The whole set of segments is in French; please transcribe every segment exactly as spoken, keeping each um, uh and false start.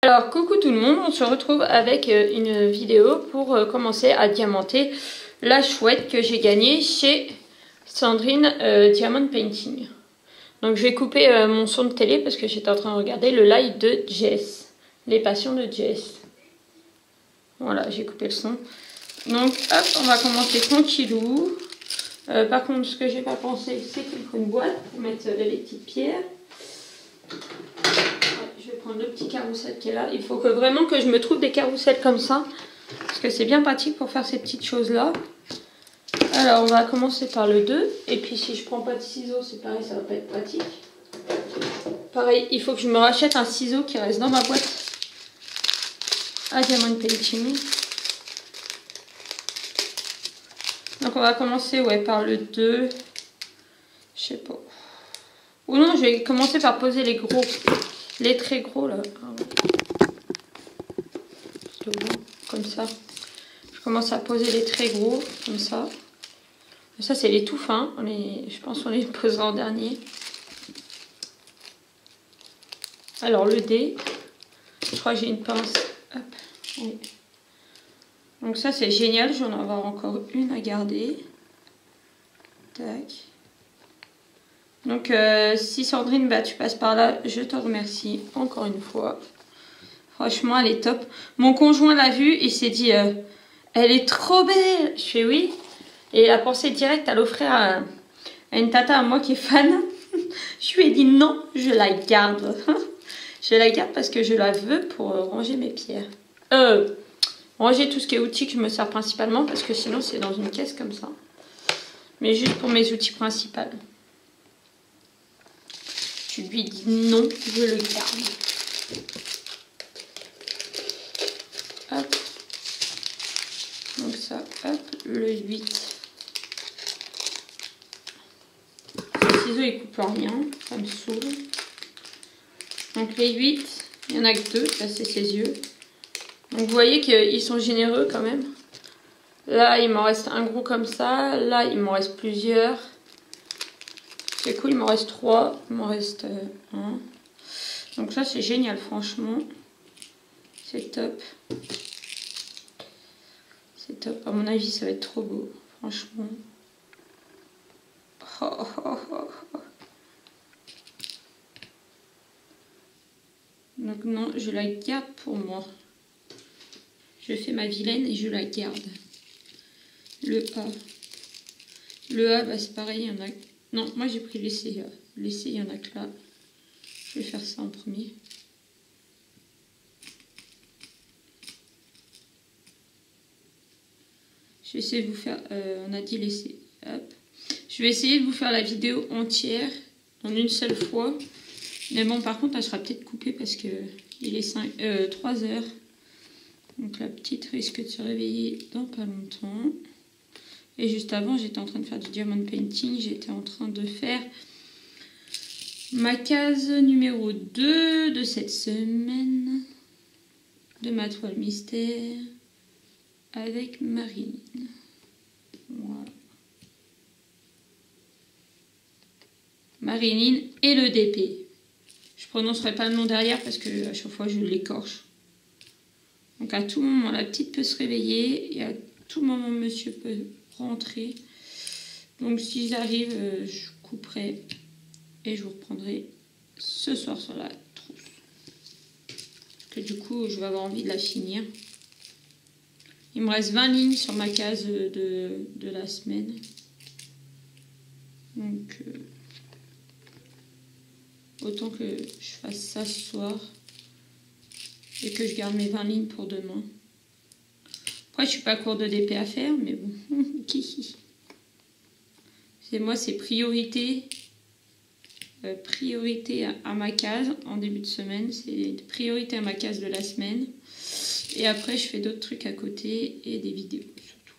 Alors coucou tout le monde, on se retrouve avec une vidéo pour commencer à diamanter la chouette que j'ai gagnée chez Sandrine euh, Diamond Painting. Donc je vais couper euh, mon son de télé parce que j'étais en train de regarder le live de Jess, les passions de Jess. Voilà, j'ai coupé le son. Donc hop, on va commencer tranquillou. Euh, par contre, ce que j'ai pas pensé, c'est qu'il faut une boîte pour mettre euh, les petites pierres. Je vais prendre le petit carrousel qui est là. Il faut que vraiment que je me trouve des carousels comme ça. Parce que c'est bien pratique pour faire ces petites choses-là. Alors, on va commencer par le deux. Et puis, si je prends pas de ciseaux, c'est pareil, ça va pas être pratique. Pareil, il faut que je me rachète un ciseau qui reste dans ma boîte à Diamond Painting. Donc, on va commencer ouais, par le deux. Je sais pas. Ou non, je vais commencer par poser les gros. Les très gros là. Comme ça. Je commence à poser les très gros. Comme ça. Ça c'est les tout fins. Les... Je pense qu'on les posera en dernier. Alors le dé. Je crois que j'ai une pince. Hop. Oui. Donc ça c'est génial. Je vais en avoir encore une à garder. Tac. Donc euh, si Sandrine, bah, tu passes par là, je te remercie encore une fois. Franchement, elle est top. Mon conjoint l'a vue et s'est dit, euh, elle est trop belle. Je fais oui. Et il a pensé direct à l'offrir à, à une tata à moi qui est fan. Je lui ai dit non, je la garde. Je la garde parce que je la veux pour ranger mes pierres. Euh, ranger tout ce qui est outils que je me sers principalement parce que sinon c'est dans une caisse comme ça. Mais juste pour mes outils principaux. Je lui dis non, je le garde. Hop. Donc ça, hop, le huit. Le ciseau, il coupe rien, ça me saoule. Donc les huit, il n'y en a que deux, ça c'est ses yeux. Donc vous voyez qu'ils sont généreux quand même. Là, il m'en reste un gros comme ça. Là, il m'en reste plusieurs. C'est cool, il m'en reste trois, il m'en reste euh, un. Donc ça c'est génial franchement. C'est top. C'est top. À mon avis ça va être trop beau. Franchement. Oh, oh, oh, oh. Donc non, je la garde pour moi. Je fais ma vilaine et je la garde. Le A. Le A, bah, c'est pareil, il y en a... Non, moi j'ai pris l'essai. L'essai, il y en a que là. Je vais faire ça en premier. Je vais essayer de vous faire... Euh, on a dit l'essai. Hop. Je vais essayer de vous faire la vidéo entière en une seule fois. Mais bon, par contre, elle sera peut-être coupée parce que il est cinq, euh, trois heures. Donc la petite risque de se réveiller dans pas longtemps. Et juste avant, j'étais en train de faire du diamond painting. J'étais en train de faire ma case numéro deux de cette semaine. De ma toile mystère. Avec Marilyn. Voilà. Marilyn et le D P. Je ne prononcerai pas le nom derrière parce que à chaque fois je l'écorche. Donc à tout moment, la petite peut se réveiller. Et à tout moment, monsieur peut rentrer. Donc si j'arrive, euh, je couperai et je vous reprendrai ce soir sur la trousse. Parce que du coup, je vais avoir envie de la finir. Il me reste vingt lignes sur ma case de, de la semaine. Donc, euh, autant que je fasse ça ce soir. Et que je garde mes vingt lignes pour demain. Après, je suis pas court de D P à faire, mais bon. C'est moi, c'est priorité. Euh, priorité à, à ma case en début de semaine. C'est priorité à ma case de la semaine. Et après, je fais d'autres trucs à côté et des vidéos surtout.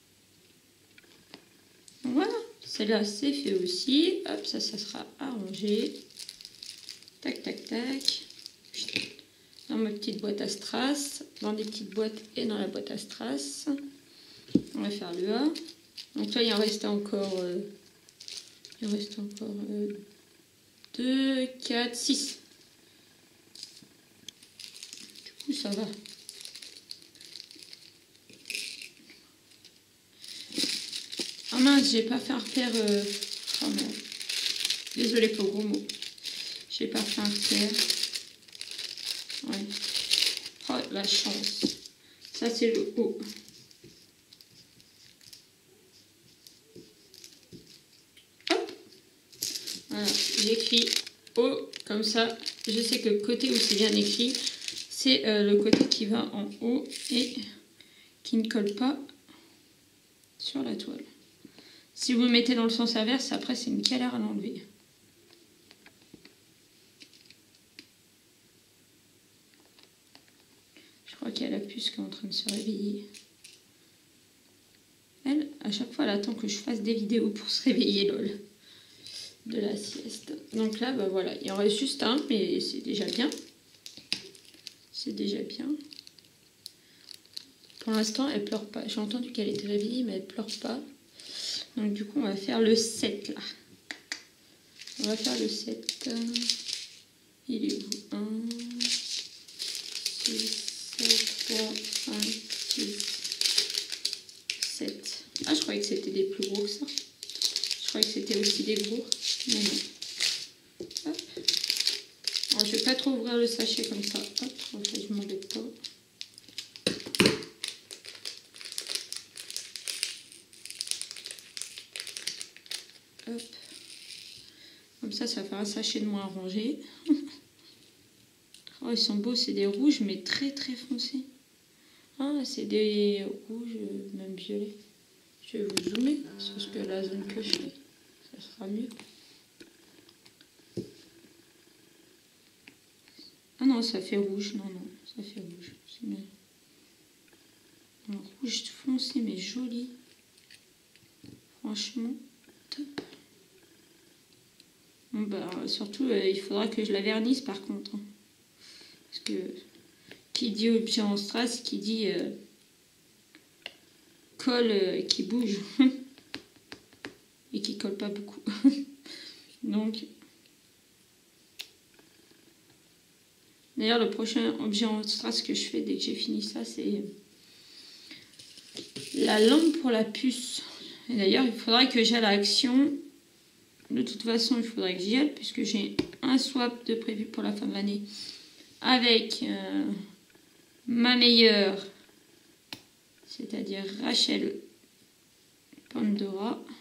Donc voilà, celle-là, c'est fait aussi. Hop, ça, ça sera arrangé. Tac, tac, tac. Dans ma petite boîte à strass. Dans des petites boîtes et dans la boîte à strass. On va faire le A. Donc là, il en reste encore... Euh, il en reste encore euh, deux, quatre, six. Ouh, ça va. Ah mince, j'ai pas fait un repère. Euh... Oh merde. Désolée pour le gros mot. J'ai pas fait un repère. Ouais. Oh la chance. Ça c'est le haut. Hop. Voilà, j'écris haut comme ça. Je sais que le côté où c'est bien écrit, c'est euh, le côté qui va en haut et qui ne colle pas sur la toile. Si vous le mettez dans le sens inverse, après c'est une galère à l'enlever. Je crois qu'il y a la puce qui est en train de se réveiller. Elle, à chaque fois, elle attend que je fasse des vidéos pour se réveiller, lol. De la sieste. Donc là, bah voilà, il en reste juste un, mais c'est déjà bien. C'est déjà bien. Pour l'instant, elle pleure pas. J'ai entendu qu'elle était réveillée, mais elle pleure pas. Donc du coup, on va faire le sept là. On va faire le sept. Il est où? un, six, sept, trois, cinq, six, sept. Ah, je croyais que c'était des plus gros que ça. Je croyais que c'était aussi des gros. Mais non. Hop. Alors, je vais pas trop ouvrir le sachet comme ça. Hop, en fait, je m'embête pas. Hop. Comme ça, ça fait un sachet de moins rangé. Oh, ils sont beaux, c'est des rouges, mais très très foncés. Ah, c'est des rouges, même violets. Je vais vous zoomer, parce que la zone que je fais, ça sera mieux. Ah non, ça fait rouge, non, non, ça fait rouge. C'est un rouge foncé, mais joli. Franchement, top. Bon, bah, surtout, euh, il faudra que je la vernisse par contre. Hein. Parce que, qui dit objet en strass, qui dit euh, colle euh, qui bouge. Et qui colle pas beaucoup. Donc, d'ailleurs, le prochain objet en strass que je fais dès que j'ai fini ça, c'est la lampe pour la puce. Et d'ailleurs, il faudrait que j'aille à Action. De toute façon, il faudrait que j'y aille, puisque j'ai un swap de prévu pour la fin de l'année avec euh, ma meilleure, c'est-à-dire Rachel Pandora,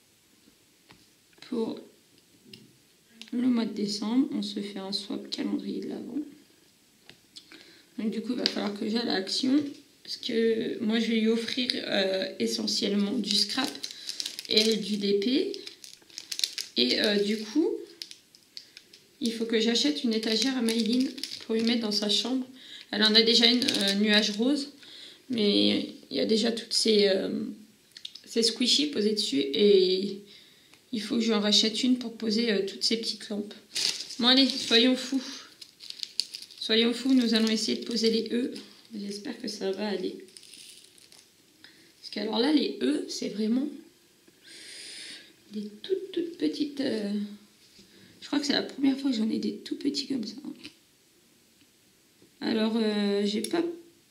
pour le mois de décembre. On se fait un swap calendrier de l'Avent. Donc du coup, il va falloir que j'aille à Action, parce que moi, je vais lui offrir euh, essentiellement du scrap et du D P. Et euh, du coup, il faut que j'achète une étagère à Maïline pour lui mettre dans sa chambre. Elle en a déjà une euh, nuage rose, mais il y a déjà toutes ces, euh, ces squishies posées dessus et il faut que je lui en rachète une pour poser euh, toutes ces petites lampes. Bon allez, soyons fous. Soyons fous, nous allons essayer de poser les E. J'espère que ça va aller. Parce que alors là, les E, c'est vraiment des toutes toutes petites... Euh... Je crois que c'est la première fois que j'en ai des tout petits comme ça. Alors, euh, j'ai pas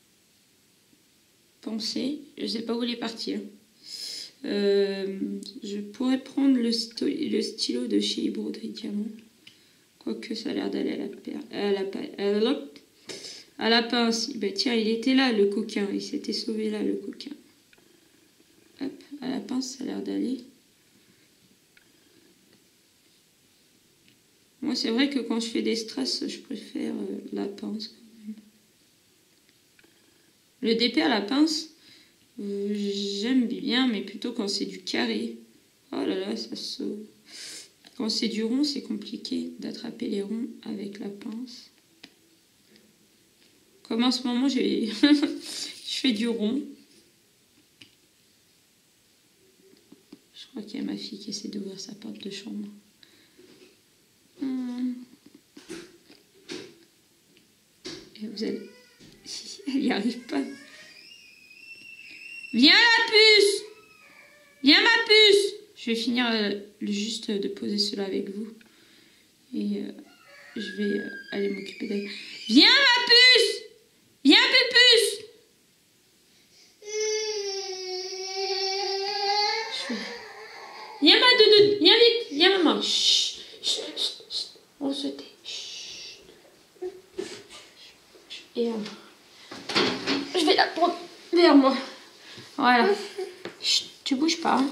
pensé. Je sais pas où les partir. Euh, je pourrais prendre le, le stylo de chez Broderie Diamant. Quoique ça a l'air d'aller à la, à, la, à, la, à la pince. Ben, tiens, il était là le coquin. Il s'était sauvé là le coquin. Hop, à la pince, ça a l'air d'aller. Moi, c'est vrai que quand je fais des strass, je préfère euh, la pince quand même. Le D P à la pince, euh, j'aime bien, mais plutôt quand c'est du carré. Oh là là, ça se... Quand c'est du rond, c'est compliqué d'attraper les ronds avec la pince. Comme en ce moment, j'ai je fais du rond. Je crois qu'il y a ma fille qui essaie d'ouvrir sa porte de chambre. Hum. Et vous allez... Elle n'y arrive pas. Viens la puce! Viens ma puce! Je vais finir euh, juste de poser cela avec vous. Et euh, je vais euh, aller m'occuper d'elle. Viens ma puce! dire, moi. Voilà. Chut, tu bouges pas. Hein.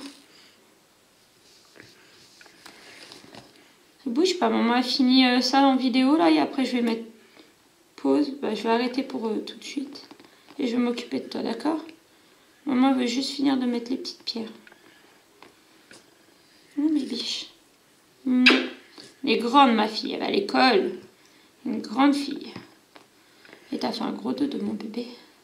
Tu bouges pas. Maman a fini euh, ça en vidéo, là, et après, je vais mettre pause. Bah, je vais arrêter pour euh, tout de suite. Et je vais m'occuper de toi, d'accord? Maman veut juste finir de mettre les petites pierres. Oh, mes biches. Mmh. Elle est grande, ma fille. Elle va à l'école. Une grande fille. Et t'as fait un gros dos de mon bébé.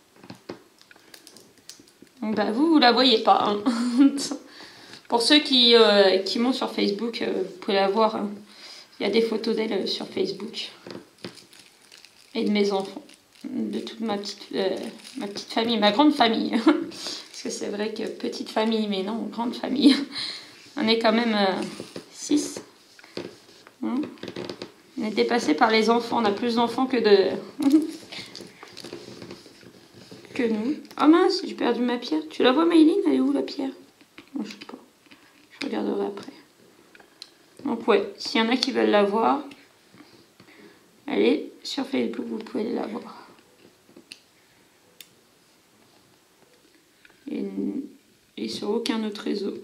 Donc, bah, vous, vous la voyez pas. Hein. Pour ceux qui, euh, qui m'ont sur Facebook, euh, vous pouvez la voir. Hein. Il y a des photos d'elle euh, sur Facebook. Et de mes enfants. De toute ma petite, euh, ma petite famille. Ma grande famille. Parce que c'est vrai que petite famille, mais non, grande famille. On est quand même euh, six. Hein? On est dépassé par les enfants. On a plus d'enfants que de... que nous. Oh mince, j'ai perdu ma pierre. Tu la vois, Maïline? Elle est où, la pierre? Non, je sais pas. Je regarderai après. Donc ouais, s'il y en a qui veulent la voir, elle est sur Facebook. Vous pouvez la voir. Et, et sur aucun autre réseau.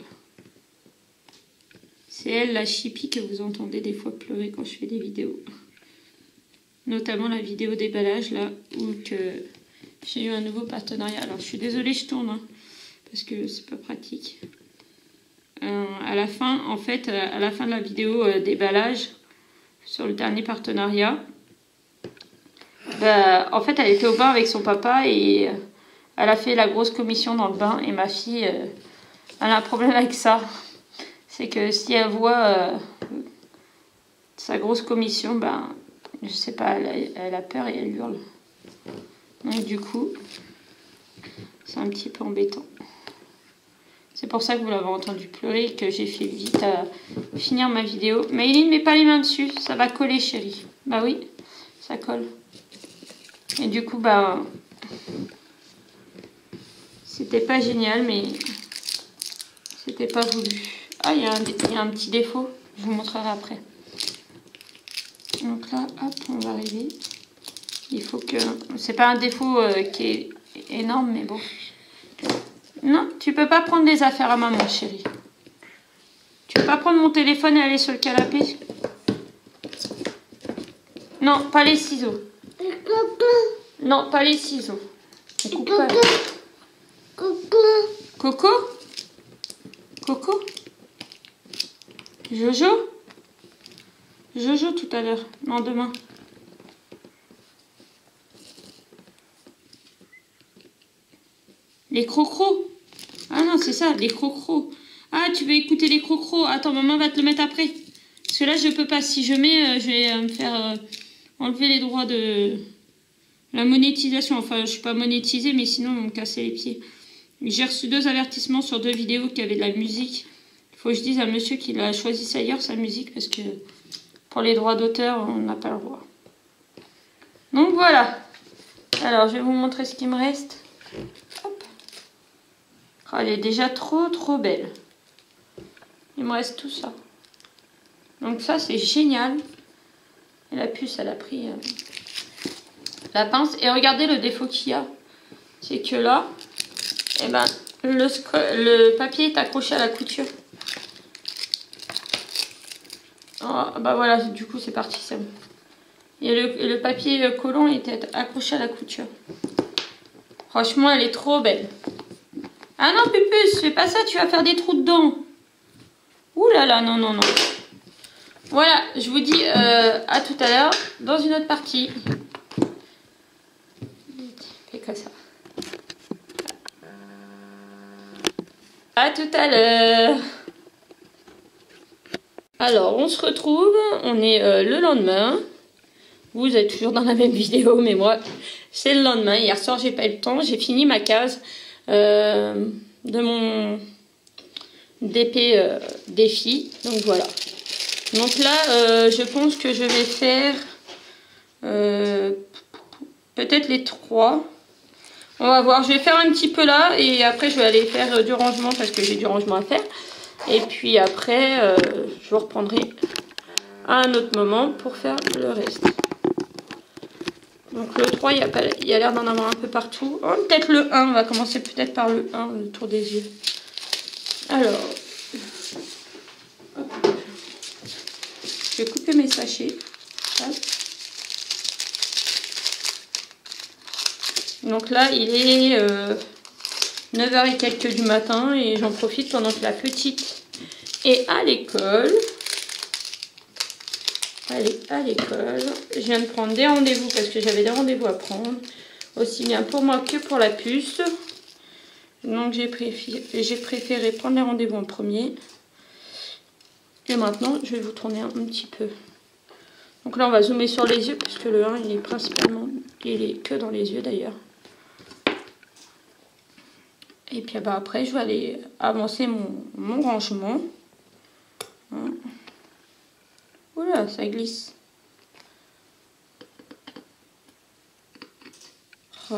C'est elle, la Chippy, que vous entendez des fois pleurer quand je fais des vidéos. Notamment la vidéo déballage, là, où que j'ai eu un nouveau partenariat. Alors, je suis désolée, je tourne, hein, parce que c'est pas pratique. Euh, à la fin, en fait, à la fin de la vidéo euh, déballage, sur le dernier partenariat, bah, en fait, elle était au bain avec son papa et euh, elle a fait la grosse commission dans le bain. Et ma fille, euh, elle a un problème avec ça. C'est que si elle voit euh, sa grosse commission, ben, je sais pas, elle a, elle a peur et elle hurle. Donc du coup, c'est un petit peu embêtant. C'est pour ça que vous l'avez entendu pleurer et que j'ai fait vite à finir ma vidéo. Maïline, mets pas les mains dessus, ça va coller, chérie. Bah oui, ça colle. Et du coup, bah, c'était pas génial, mais c'était pas voulu. Ah, il y, y a un petit défaut, je vous montrerai après. Donc là, hop, on va arriver. Il faut que... C'est pas un défaut euh, qui est énorme, mais bon. Non, tu peux pas prendre les affaires à maman, chérie. Tu peux pas prendre mon téléphone et aller sur le canapé. Non, pas les ciseaux. Non, pas les ciseaux. On coupe pas. Coco? Coco? Jojo? Jojo tout à l'heure. Non, demain. Les crocros. Ah non, c'est ça, les crocros. Ah, tu veux écouter les crocros? Attends, maman va te le mettre après. Parce que là, je peux pas. Si je mets, euh, je vais euh, me faire euh, enlever les droits de la monétisation. Enfin, je suis pas monétisée, mais sinon, on me casser les pieds. J'ai reçu deux avertissements sur deux vidéos qui avaient de la musique. Il faut que je dise à monsieur qu'il a choisi ailleurs sa musique parce que pour les droits d'auteur, on n'a pas le droit. Donc voilà. Alors, je vais vous montrer ce qu'il me reste. Hop. Oh, elle est déjà trop, trop belle. Il me reste tout ça. Donc ça, c'est génial. Et la puce, elle a pris euh, la pince. Et regardez le défaut qu'il y a. C'est que là, eh ben, le, le papier est accroché à la couture. Oh, bah voilà, du coup, c'est parti, c'est bon. Et le, le papier collant était accroché à la couture. Franchement, elle est trop belle. Ah non, Pupus, fais pas ça, tu vas faire des trous dedans. Ouh là là, non, non, non. Voilà, je vous dis euh, à tout à l'heure dans une autre partie. Fais comme ça. À tout à l'heure. Alors, on se retrouve. On est euh, le lendemain. Vous êtes toujours dans la même vidéo, mais moi, c'est le lendemain. Hier soir, j'ai pas eu le temps. J'ai fini ma case euh, de mon D P euh, défi. Donc voilà. Donc là, euh, je pense que je vais faire euh, peut-être les trois. On va voir. Je vais faire un petit peu là et après, je vais aller faire euh, du rangement parce que j'ai du rangement à faire. Et puis après, euh, je vous reprendrai à un autre moment pour faire le reste. Donc le trois, il y a, pas, il y a l'air d'en avoir un peu partout. Oh, peut-être le un, on va commencer peut-être par le un, le tour des yeux. Alors, hop. Je vais couper mes sachets. Hop. Donc là, il est euh, neuf heures et quelques du matin et j'en profite pendant que la petite est à l'école. Allez, à l'école. Je viens de prendre des rendez-vous parce que j'avais des rendez-vous à prendre. Aussi bien pour moi que pour la puce. Donc j'ai préféré, j'ai préféré prendre les rendez-vous en premier. Et maintenant, je vais vous tourner un, un petit peu. Donc là, on va zoomer sur les yeux puisque le un, il est principalement... Il est que dans les yeux d'ailleurs. Et puis bah, après, je vais aller avancer mon, mon rangement. Hein. Oula, ça glisse. Oh.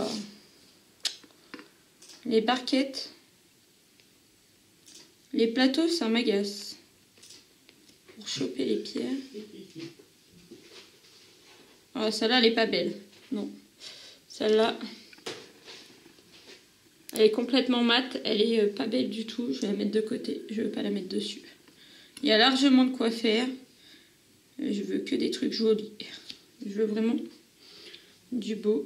Les barquettes. Les plateaux, ça m'agace. Pour choper les pierres. Oh, celle-là, elle est pas belle. Non. Celle-là, elle est complètement mate. Elle est pas belle du tout. Je vais la mettre de côté. Je ne veux pas la mettre dessus. Il y a largement de quoi faire. Je veux que des trucs jolis. Je veux vraiment du beau.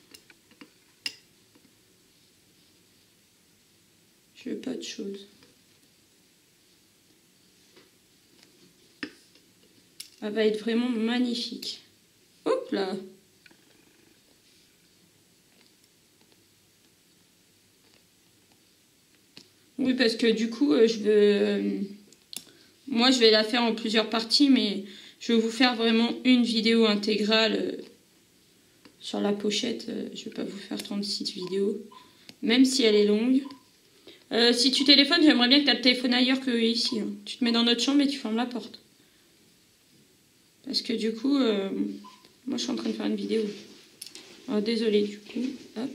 Je veux pas de choses. Elle va être vraiment magnifique. Hop là! Oui, parce que du coup, je veux... Euh, moi, je vais la faire en plusieurs parties, mais je vais vous faire vraiment une vidéo intégrale euh, sur la pochette. Euh, je ne vais pas vous faire trente-six vidéos, même si elle est longue. Euh, si tu téléphones, j'aimerais bien que tu aies le téléphone ailleurs que ici. Hein. Tu te mets dans notre chambre et tu fermes la porte. Parce que du coup, euh, moi, je suis en train de faire une vidéo. Oh, désolée, du coup. Hop.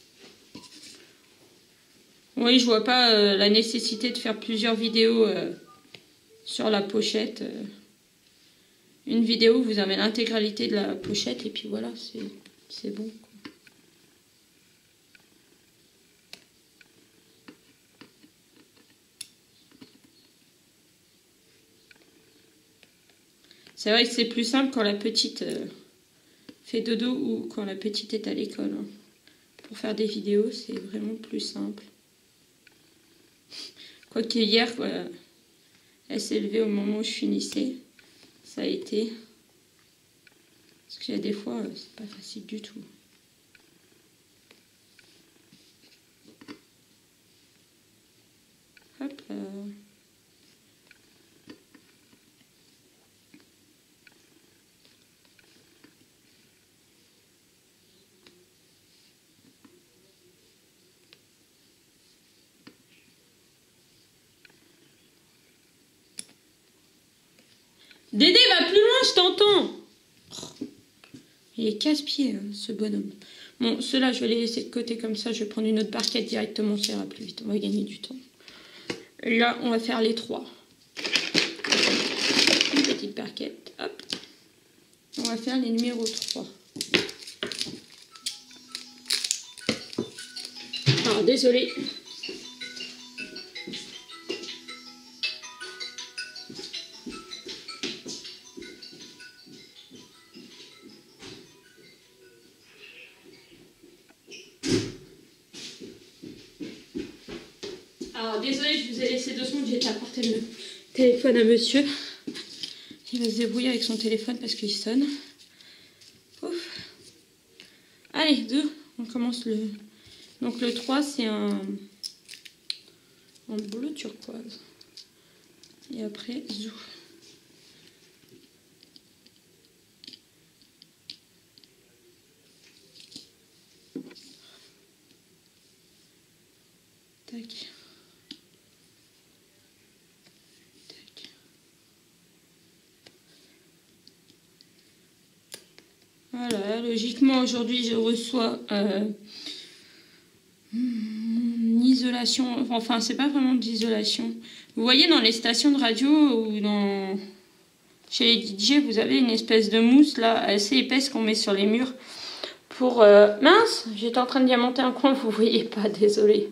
Oui, je vois pas euh, la nécessité de faire plusieurs vidéos euh, sur la pochette. Euh. Une vidéo, vous avez l'intégralité de la pochette et puis voilà, c'est bon. C'est vrai que c'est plus simple quand la petite euh, fait dodo ou quand la petite est à l'école. Hein. Pour faire des vidéos, c'est vraiment plus simple. Quoique hier, voilà, elle s'est levée au moment où je finissais. Ça a été... Parce qu'il y a des fois, c'est pas facile du tout. Hop là. Dédé, va plus loin, je t'entends. Oh, il est casse-pied, hein, ce bonhomme. Bon, ceux-là, je vais les laisser de côté comme ça. Je vais prendre une autre barquette directement, ça ira plus vite. On va gagner du temps. Là, on va faire les trois. Une petite barquette, hop. On va faire les numéros trois. Alors, désolé. Alors, désolé, je vous ai laissé deux secondes, j'ai été apporter le téléphone à monsieur. Il va se débrouiller avec son téléphone parce qu'il sonne. Ouf. Allez, deux, on commence le... Donc le trois, c'est un... en bleu turquoise. Et après, zou. Tac. Voilà, logiquement aujourd'hui je reçois euh, une isolation, enfin c'est pas vraiment d'isolation. Vous voyez dans les stations de radio ou dans chez les D J, vous avez une espèce de mousse là assez épaisse qu'on met sur les murs pour... Euh, mince, j'étais en train de diamanter un coin, vous voyez pas, désolé.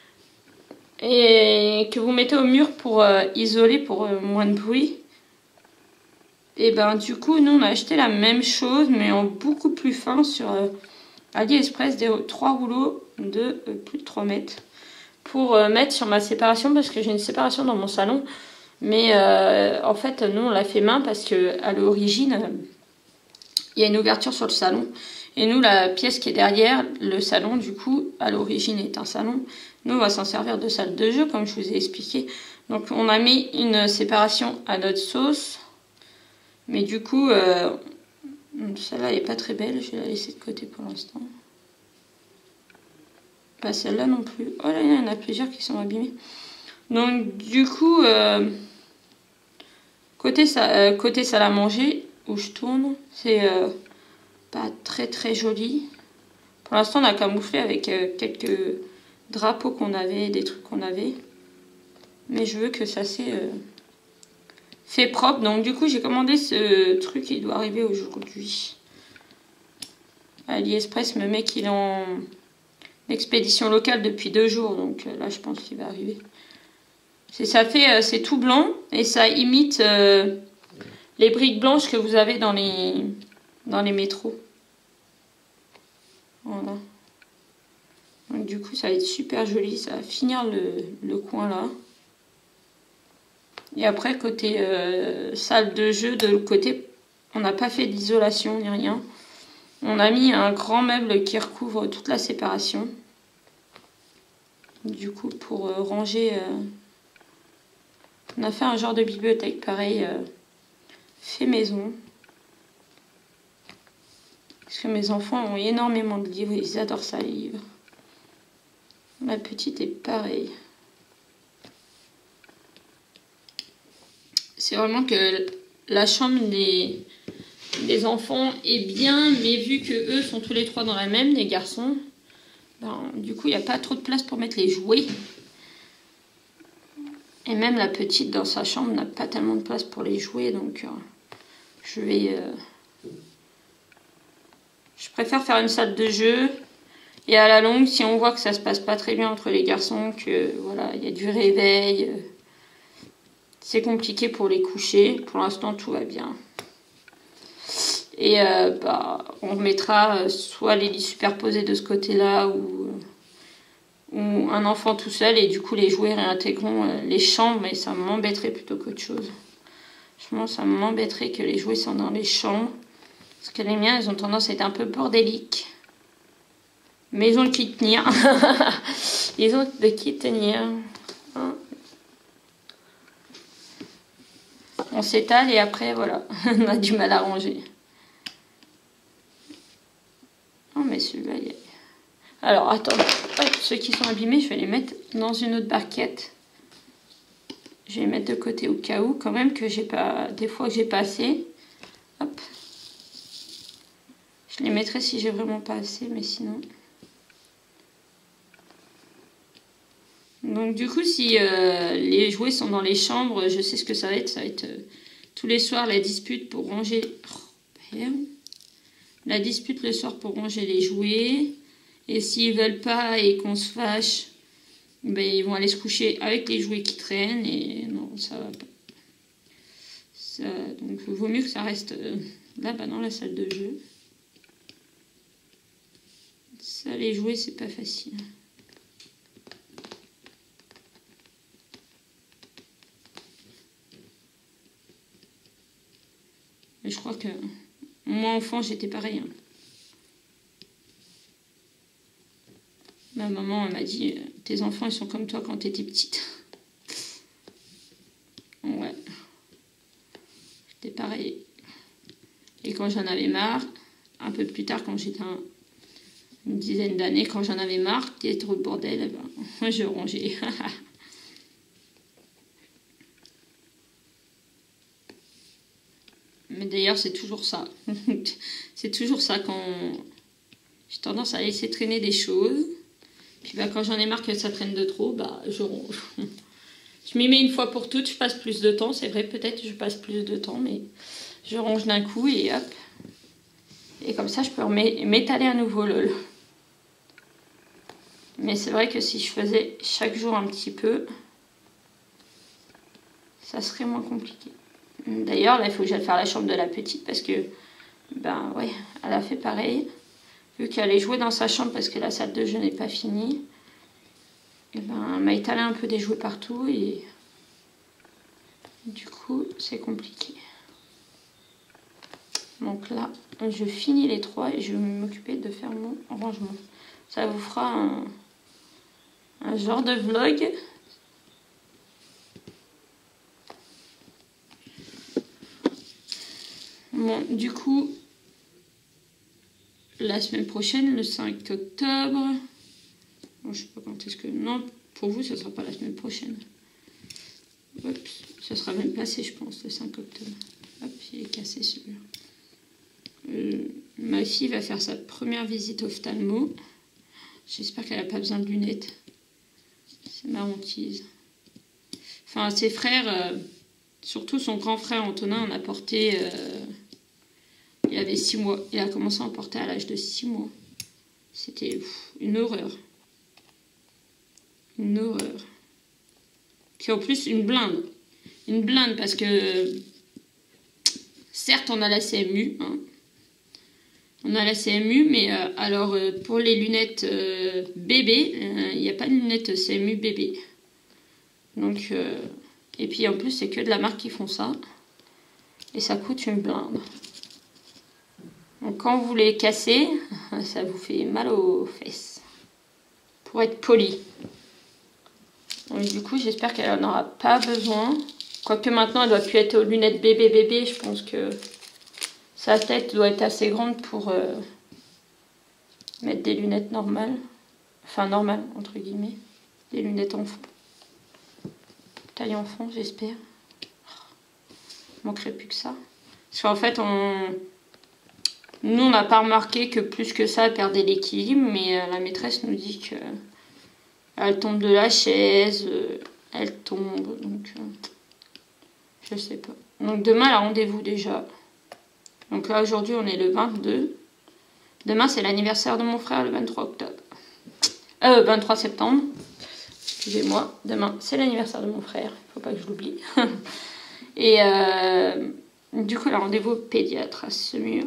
Et que vous mettez au mur pour euh, isoler, pour euh, moins de bruit. Et ben du coup, nous on a acheté la même chose, mais en beaucoup plus fin sur euh, AliExpress, des trois rouleaux de euh, plus de trois mètres. Pour euh, mettre sur ma séparation, parce que j'ai une séparation dans mon salon. Mais euh, en fait, nous on l'a fait main parce que à l'origine, euh, il y a une ouverture sur le salon. Et nous, la pièce qui est derrière le salon, du coup, à l'origine est un salon. Nous, on va s'en servir de salle de jeu, comme je vous ai expliqué. Donc, on a mis une séparation à notre sauce. Mais du coup, euh, celle-là, elle n'est pas très belle. Je vais la laisser de côté pour l'instant. Pas celle-là non plus. Oh là, il y en a plusieurs qui sont abîmées. Donc, du coup, euh, côté, euh, côté salle à manger, où je tourne, c'est... Euh, pas très très joli. Pour l'instant on a camouflé avec euh, quelques drapeaux qu'on avait, des trucs qu'on avait. Mais je veux que ça s'est euh, fait propre. Donc du coup j'ai commandé ce truc, il doit arriver aujourd'hui. AliExpress me met qu'il est en expédition locale depuis deux jours. Donc euh, là je pense qu'il va arriver. C'est ça fait, euh, c'est tout blanc et ça imite euh, les briques blanches que vous avez dans les... dans les métros. Voilà. Donc du coup ça va être super joli, ça va finir le, le coin là. Et après côté euh, salle de jeu, de l'autre côté, on n'a pas fait d'isolation ni rien. On a mis un grand meuble qui recouvre toute la séparation. Du coup pour euh, ranger... Euh, on a fait un genre de bibliothèque pareil, euh, fait maison. Parce que mes enfants ont énormément de livres, ils adorent ça, les livres. Ma petite est pareille. C'est vraiment que la chambre des, des enfants est bien, mais vu que eux sont tous les trois dans la même, les garçons, ben, du coup il n'y a pas trop de place pour mettre les jouets. Et même la petite dans sa chambre n'a pas tellement de place pour les jouets, donc euh, je vais... Euh, Je préfère faire une salle de jeu et à la longue, si on voit que ça se passe pas très bien entre les garçons, que voilà, il y a du réveil, c'est compliqué pour les coucher. Pour l'instant, tout va bien. Et euh, bah, on mettra soit les lits superposés de ce côté-là ou, ou un enfant tout seul et du coup les jouets réintégreront les chambres, mais ça m'embêterait plutôt qu'autre chose. Franchement, ça m'embêterait que les jouets sont dans les chambres. Parce que les miens, ils ont tendance à être un peu bordéliques. Mais ils ont de qui tenir. Ils ont de qui tenir. Hein, on s'étale et après, voilà. On a du mal à ranger. Oh, mais celui-là, il y a... Alors, attends. Hop, ceux qui sont abîmés, je vais les mettre dans une autre barquette. Je vais les mettre de côté au cas où, quand même, que j'ai pas... Des fois que j'ai pas assez. Hop. Je les mettrai si j'ai vraiment pas assez, mais sinon... Donc du coup, si euh, les jouets sont dans les chambres, je sais ce que ça va être. Ça va être euh, tous les soirs la dispute pour ranger... Oh, merde. La dispute le soir pour ranger les jouets. Et s'ils veulent pas et qu'on se fâche, ben, ils vont aller se coucher avec les jouets qui traînent. Et non, ça va pas. Ça, donc il vaut mieux que ça reste euh, là-bas dans la salle de jeu. Ça, les jouets, c'est pas facile. Mais je crois que moi, enfant, j'étais pareil. Hein. Ma maman, elle m'a dit, tes enfants, ils sont comme toi quand t'étais petite. Ouais. J'étais pareil. Et quand j'en avais marre, un peu plus tard, quand j'étais un... une dizaine d'années, quand j'en avais marre, qu'il y avait trop de bordel, eh ben, je rangeais. Mais d'ailleurs, c'est toujours ça. C'est toujours ça quand j'ai tendance à laisser traîner des choses. Puis bah, quand j'en ai marre que ça traîne de trop, bah, je ronge. Je m'y mets une fois pour toutes, je passe plus de temps. C'est vrai, peut-être je passe plus de temps, mais je ronge d'un coup et hop. Et comme ça, je peux m'étaler à nouveau le... Mais c'est vrai que si je faisais chaque jour un petit peu, ça serait moins compliqué. D'ailleurs, là, il faut que j'aille faire la chambre de la petite parce que, ben ouais, elle a fait pareil. Vu qu'elle est jouée dans sa chambre parce que la salle de jeu n'est pas finie, et ben, elle m'a étalé un peu des jouets partout et du coup, c'est compliqué. Donc là, je finis les trois et je vais m'occuper de faire mon rangement. Ça vous fera un... un genre de vlog. Bon, du coup, la semaine prochaine, le cinq octobre. Bon, je sais pas quand est-ce que... Non, pour vous, ce sera pas la semaine prochaine. Hop, ça sera même passé, je pense, le cinq octobre. Hop, il est cassé celui-là. Euh, ma fille va faire sa première visite ophtalmo. J'espère qu'elle n'a pas besoin de lunettes. C'est ma hantise. Enfin, ses frères, euh, surtout son grand frère Antonin, en a porté... Euh, il avait six mois. Il a commencé à en porter à l'âge de six mois. C'était une horreur. Une horreur. Puis en plus, une blinde. Une blinde parce que... Certes, on a la C M U. Hein. On a la C M U, mais euh, alors euh, pour les lunettes euh, bébé, il n'y a pas de lunettes C M U bébé. Donc, euh, et puis en plus, c'est que de la marque qui font ça. Et ça coûte une blinde. Donc quand vous les cassez, ça vous fait mal aux fesses. Pour être poli. Donc du coup, j'espère qu'elle n'en aura pas besoin. Quoique maintenant, elle doit plus être aux lunettes bébé bébé. Je pense que sa tête doit être assez grande pour euh, mettre des lunettes normales. Enfin, normales, entre guillemets. Des lunettes enfant. Taille enfant, j'espère. Il manquerait plus que ça. Parce qu'en fait, on... nous, on n'a pas remarqué que plus que ça, elle perdait l'équilibre. Mais euh, la maîtresse nous dit que elle tombe de la chaise. Euh, elle tombe. Donc, euh, je sais pas. Donc, demain, elle a rendez-vous déjà. Donc là, aujourd'hui, on est le vingt-deux. Demain, c'est l'anniversaire de mon frère, le vingt-trois octobre. Euh, vingt-trois septembre. Excusez-moi. Demain, c'est l'anniversaire de mon frère. Faut pas que je l'oublie. Et euh, du coup, elle a rendez-vous au pédiatre à Semur.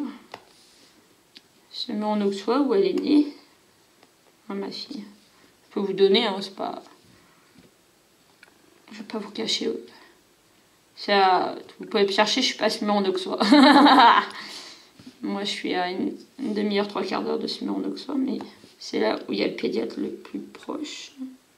Semur en Auxois, où elle est née. Hein, ma fille. Je peux vous donner, hein, c'est pas... Je vais pas vous cacher. À... Vous pouvez me chercher, je suis pas à Semur en Auxois. Moi, je suis à une, une demi-heure, trois quarts d'heure de Semur en Auxois, mais c'est là où il y a le pédiatre le plus proche.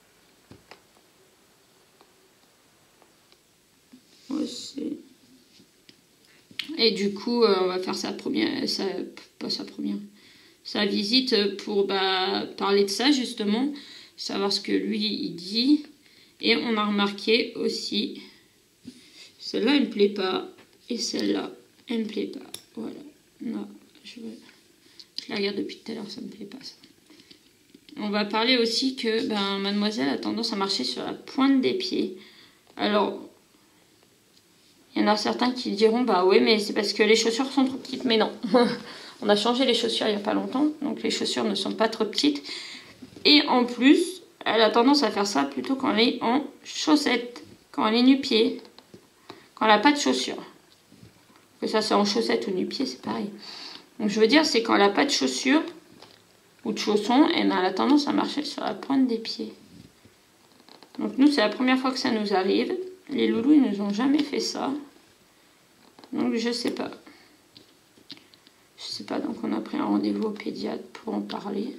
Ouais, c'est... Et du coup, euh, on va faire sa première... Sa, pas sa première... Sa visite pour bah, parler de ça, justement. Savoir ce que lui, il dit. Et on a remarqué aussi... Celle-là, elle me plaît pas. Et celle-là, elle me plaît pas. Voilà. Non, je, je la regarde depuis tout à l'heure, ça me plaît pas, ça. On va parler aussi que ben, mademoiselle a tendance à marcher sur la pointe des pieds. Alors... Il y en a certains qui diront, bah oui, mais c'est parce que les chaussures sont trop petites. Mais non, on a changé les chaussures il n'y a pas longtemps, donc les chaussures ne sont pas trop petites. Et en plus, elle a tendance à faire ça plutôt quand elle est en chaussettes, quand elle est nu-pied, quand elle n'a pas de chaussures. Que ça c'est en chaussettes ou nu-pied, c'est pareil. Donc je veux dire, c'est quand elle n'a pas de chaussures ou de chaussons, elle a tendance à marcher sur la pointe des pieds. Donc nous, c'est la première fois que ça nous arrive. Les loulous, ils nous ont jamais fait ça. Donc, je sais pas. Je sais pas, donc on a pris un rendez-vous au pédiatre pour en parler.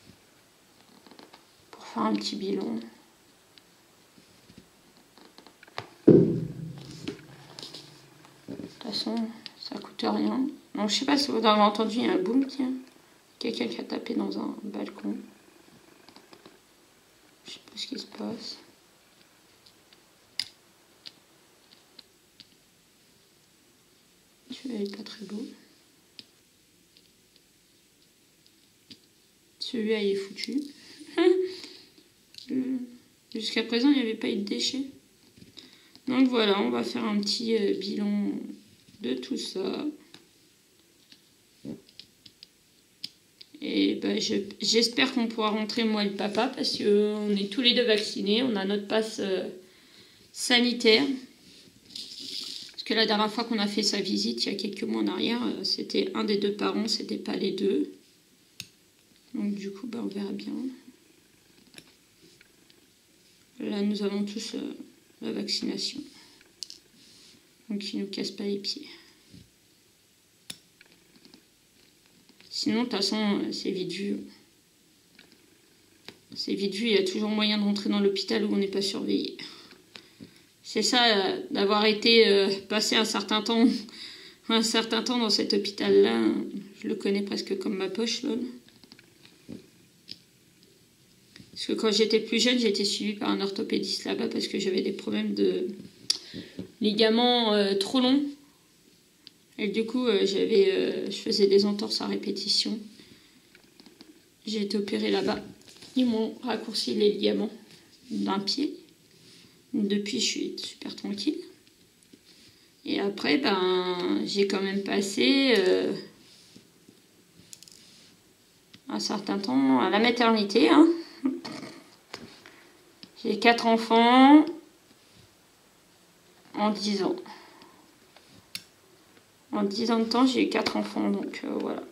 Pour faire un petit bilan. De toute façon, ça coûte rien. Donc, je sais pas si vous avez entendu, il y a un boom, tiens. Quelqu'un qui a tapé dans un balcon. Je sais pas ce qui se passe. Celui-là n'est pas très beau. Celui-là, il est foutu. Jusqu'à présent, il n'y avait pas eu de déchets. Donc voilà, on va faire un petit euh, bilan de tout ça. Et ben, j'espère qu'on pourra rentrer, moi et le papa, parce qu'on est tous les deux vaccinés. On a notre passe euh, sanitaire. Parce que la dernière fois qu'on a fait sa visite, il y a quelques mois en arrière, euh, c'était un des deux parents, c'était pas les deux. Donc du coup, ben, on verra bien. Là, nous avons tous euh, la vaccination. Donc, il ne nous casse pas les pieds. Sinon, de toute façon, c'est vite vu. C'est vite vu, il y a toujours moyen de rentrer dans l'hôpital où on n'est pas surveillé. C'est ça, euh, d'avoir été euh, passé un certain temps, un certain temps dans cet hôpital-là. Je le connais presque comme ma poche, lol. Parce que quand j'étais plus jeune, j'ai été suivie par un orthopédiste là-bas parce que j'avais des problèmes de ligaments euh, trop longs. Et du coup, euh, j'avais, euh, je faisais des entorses à répétition. J'ai été opérée là-bas. Ils m'ont raccourci les ligaments d'un pied. Depuis, je suis super tranquille. Et après, ben, j'ai quand même passé euh, un certain temps à la maternité. Hein. J'ai quatre enfants en dix ans. En dix ans de temps, j'ai eu quatre enfants, donc euh, voilà.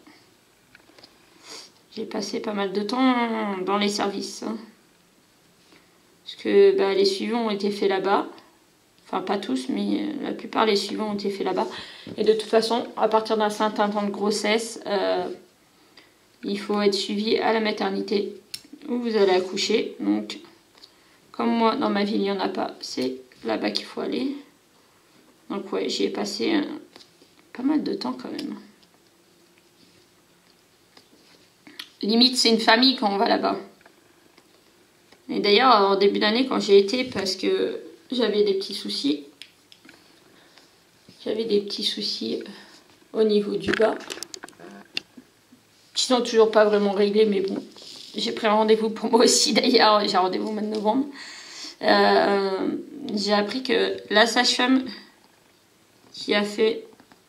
J'ai passé pas mal de temps dans les services. Hein. Parce que bah, les suivants ont été faits là-bas. Enfin, pas tous, mais la plupart des suivants ont été faits là-bas. Et de toute façon, à partir d'un certain temps de grossesse, euh, il faut être suivi à la maternité où vous allez accoucher. Donc, comme moi, dans ma ville, il n'y en a pas. C'est là-bas qu'il faut aller. Donc, ouais, j'y ai passé euh, pas mal de temps quand même. Limite, c'est une famille quand on va là-bas. Et d'ailleurs, en début d'année, quand j'ai été, parce que j'avais des petits soucis. J'avais des petits soucis au niveau du bas. Qui sont toujours pas vraiment réglés, mais bon. J'ai pris un rendez-vous pour moi aussi, d'ailleurs. J'ai un rendez-vous au mois de novembre. Euh, j'ai appris que la sage-femme qui a fait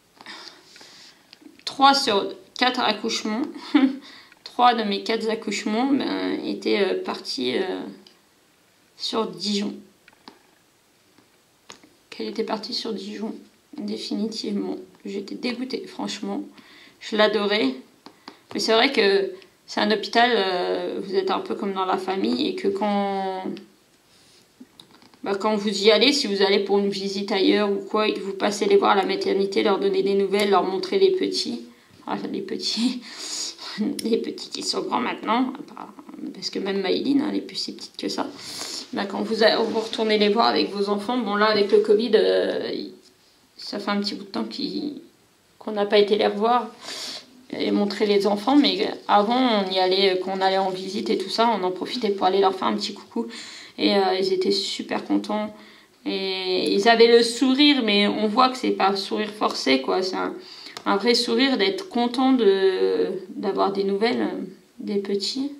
trois sur quatre accouchements, trois de mes quatre accouchements, ben, étaient euh, partis euh, sur Dijon. Qu'elle était partie sur Dijon, définitivement. J'étais dégoûtée, franchement. Je l'adorais. Mais c'est vrai que c'est un hôpital, euh, vous êtes un peu comme dans la famille, et que quand... Bah, quand vous y allez, si vous allez pour une visite ailleurs ou quoi, et que vous passez les voir à la maternité, leur donner des nouvelles, leur montrer les petits, ah, les petits, les petits qui sont grands maintenant, parce que même Maïline, hein, elle est plus si petite que ça. Bah, quand vous, vous retournez les voir avec vos enfants, bon là avec le Covid, euh, ça fait un petit bout de temps qu'on n'a pas été les revoir et montrer les enfants, mais avant on y allait, quand on allait en visite et tout ça, on en profitait pour aller leur faire un petit coucou. Et euh, ils étaient super contents. Et ils avaient le sourire, mais on voit que c'est pas un sourire forcé, quoi. C'est un, un vrai sourire d'être content de d'avoir des nouvelles, euh, des petits.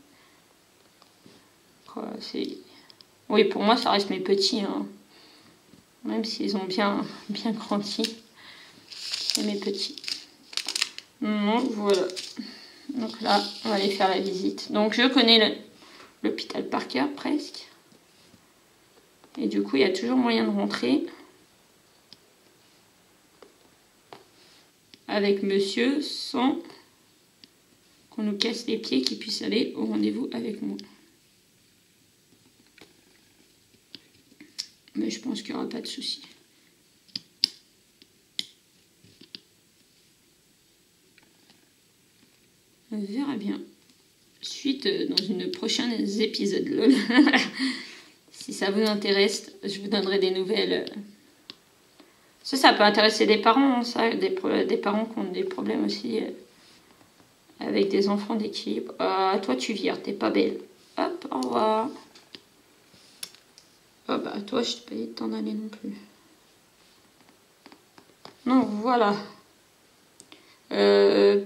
Quoi, c'est... Oui, pour moi, ça reste mes petits. Hein. Même s'ils ont bien, bien grandi. C'est mes petits. Donc, voilà. Donc là, on va aller faire la visite. Donc, je connais l'hôpital par cœur, presque. Et du coup, il y a toujours moyen de rentrer avec monsieur sans qu'on nous casse les pieds, qu'il puisse aller au rendez-vous avec moi. Mais je pense qu'il n'y aura pas de souci. On verra bien. Suite dans une prochaine épisode, lol. Si ça vous intéresse, je vous donnerai des nouvelles. Ça, ça peut intéresser des parents, hein, ça, des, des parents qui ont des problèmes aussi euh, avec des enfants d'équilibre. Ah, toi, tu vires, t'es pas belle. Hop, au revoir. Oh, bah, toi, je t'ai pas dit de t'en aller non plus. Non, voilà. Euh...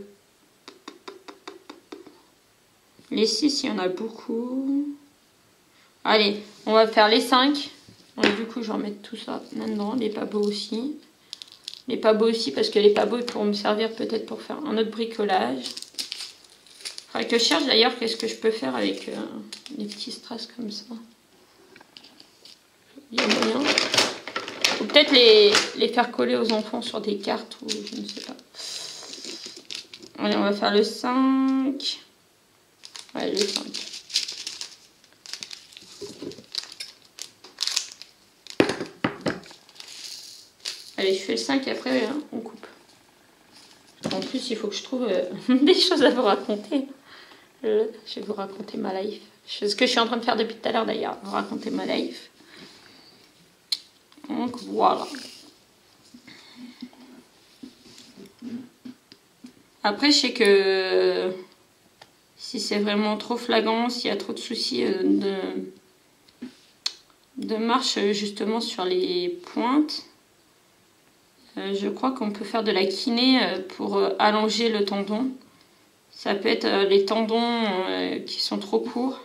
Les six, il y en a beaucoup. Allez, on va faire les cinq. Donc, du coup, je vais remettre tout ça là-dedans. Les pas beaux aussi. Les pas beaux aussi, parce que les pas beaux, ils pourront me servir peut-être pour faire un autre bricolage. Faudrait que je cherche d'ailleurs qu'est-ce que je peux faire avec euh, des petits strass comme ça. Il y a moyen. Ou peut-être les, les faire coller aux enfants sur des cartes ou je ne sais pas. Allez, on va faire le cinq. Ouais, le cinq. Allez, je fais le cinq et après hein, on coupe. En plus, il faut que je trouve euh, des choses à vous raconter. Euh, je vais vous raconter ma life. C'est ce que je suis en train de faire depuis tout à l'heure d'ailleurs, vous raconter ma life. Donc voilà. Après, je sais que si c'est vraiment trop flagrant, s'il y a trop de soucis de, de marche justement sur les pointes, je crois qu'on peut faire de la kiné pour allonger le tendon. Ça peut être les tendons qui sont trop courts.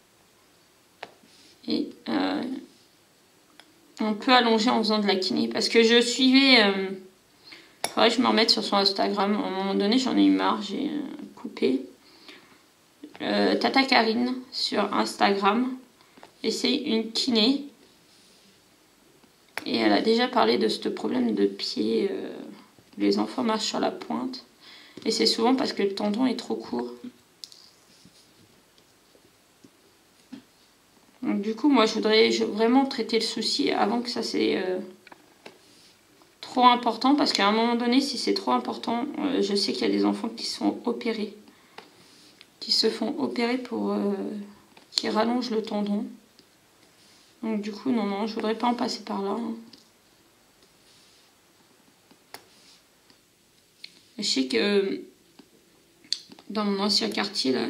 Et euh, on peut allonger en faisant de la kiné. Parce que je suivais... Euh, faudrait que je me remette sur son Instagram. À un moment donné, j'en ai eu marre. J'ai euh, coupé. Euh, Tata Karine sur Instagram. Et c'est une kiné. Et elle a déjà parlé de ce problème de pied. Euh, les enfants marchent sur la pointe. Et c'est souvent parce que le tendon est trop court. Donc du coup, moi, je voudrais vraiment traiter le souci avant que ça c'est euh, trop important. Parce qu'à un moment donné, si c'est trop important, euh, je sais qu'il y a des enfants qui sont opérés. Qui se font opérer pour... Euh, qui rallongent le tendon. Donc du coup, non, non, je voudrais pas en passer par là. Hein. Je sais que dans mon ancien quartier, là,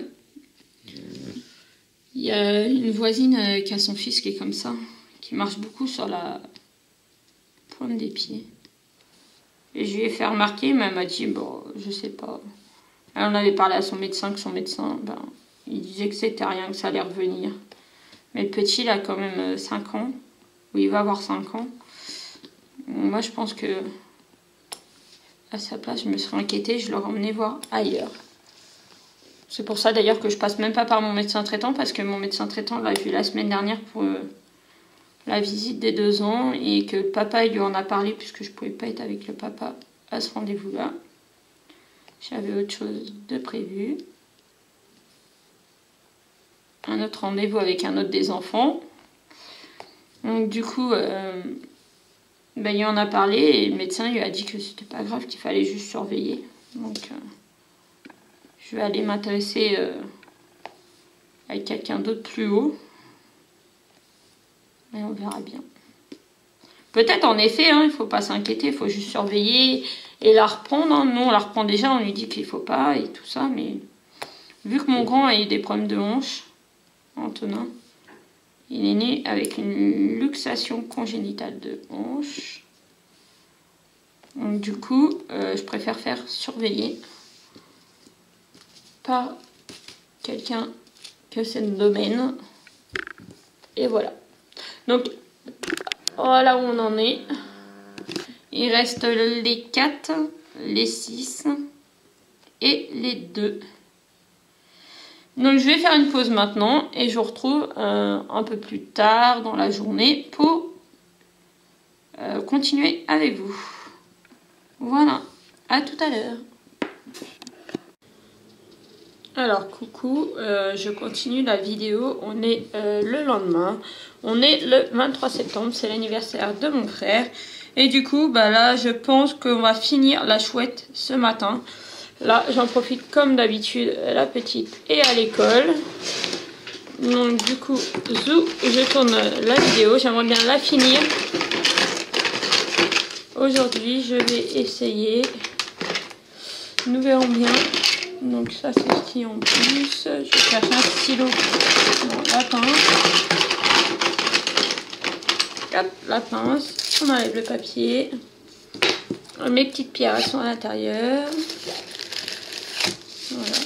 il y a une voisine qui a son fils qui est comme ça, qui marche beaucoup sur la pointe des pieds. Et je lui ai fait remarquer, mais elle m'a dit, bon, je sais pas. Elle en avait parlé à son médecin, que son médecin, ben, il disait que c'était rien, que ça allait revenir. Mais le petit, il a quand même cinq ans, ou il va avoir cinq ans. Moi, je pense que, à sa place, je me serais inquiétée, je l'aurais emmené voir ailleurs. C'est pour ça d'ailleurs que je passe même pas par mon médecin traitant, parce que mon médecin traitant l'a vu la semaine dernière pour euh, la visite des deux ans, et que le papa il lui en a parlé, puisque je pouvais pas être avec le papa à ce rendez-vous-là. J'avais autre chose de prévu. Un autre rendez-vous avec un autre des enfants. Donc du coup, euh, ben, il en a parlé, et le médecin lui a dit que c'était pas grave, qu'il fallait juste surveiller. Donc... Euh, je vais aller m'intéresser euh, avec quelqu'un d'autre plus haut. Et on verra bien. Peut-être en effet, hein, il ne faut pas s'inquiéter, il faut juste surveiller et la reprendre. Hein. Nous, on la reprend déjà, on lui dit qu'il ne faut pas et tout ça. Mais vu que mon grand a eu des problèmes de hanche, Antonin, il est né avec une luxation congénitale de hanche. Donc du coup, euh, je préfère faire surveiller par quelqu'un que c'est le domaine. Et voilà. Donc, voilà où on en est. Il reste les quatre, les six et les deux. Donc, je vais faire une pause maintenant et je vous retrouve euh, un peu plus tard dans la journée pour euh, continuer avec vous. Voilà. À tout à l'heure. Alors coucou, euh, je continue la vidéo, on est euh, le lendemain, on est le vingt-trois septembre, c'est l'anniversaire de mon frère. Et du coup, bah là je pense qu'on va finir la chouette ce matin. Là j'en profite comme d'habitude, la petite est à l'école. Donc du coup, zou, je tourne la vidéo, j'aimerais bien la finir. Aujourd'hui je vais essayer, nous verrons bien. Donc ça c'est ce qui est en plus. Je vais chercher un stylo. Bon, la pince. Hop, la pince. On enlève le papier. Mes petites pierres elles sont à l'intérieur. Voilà.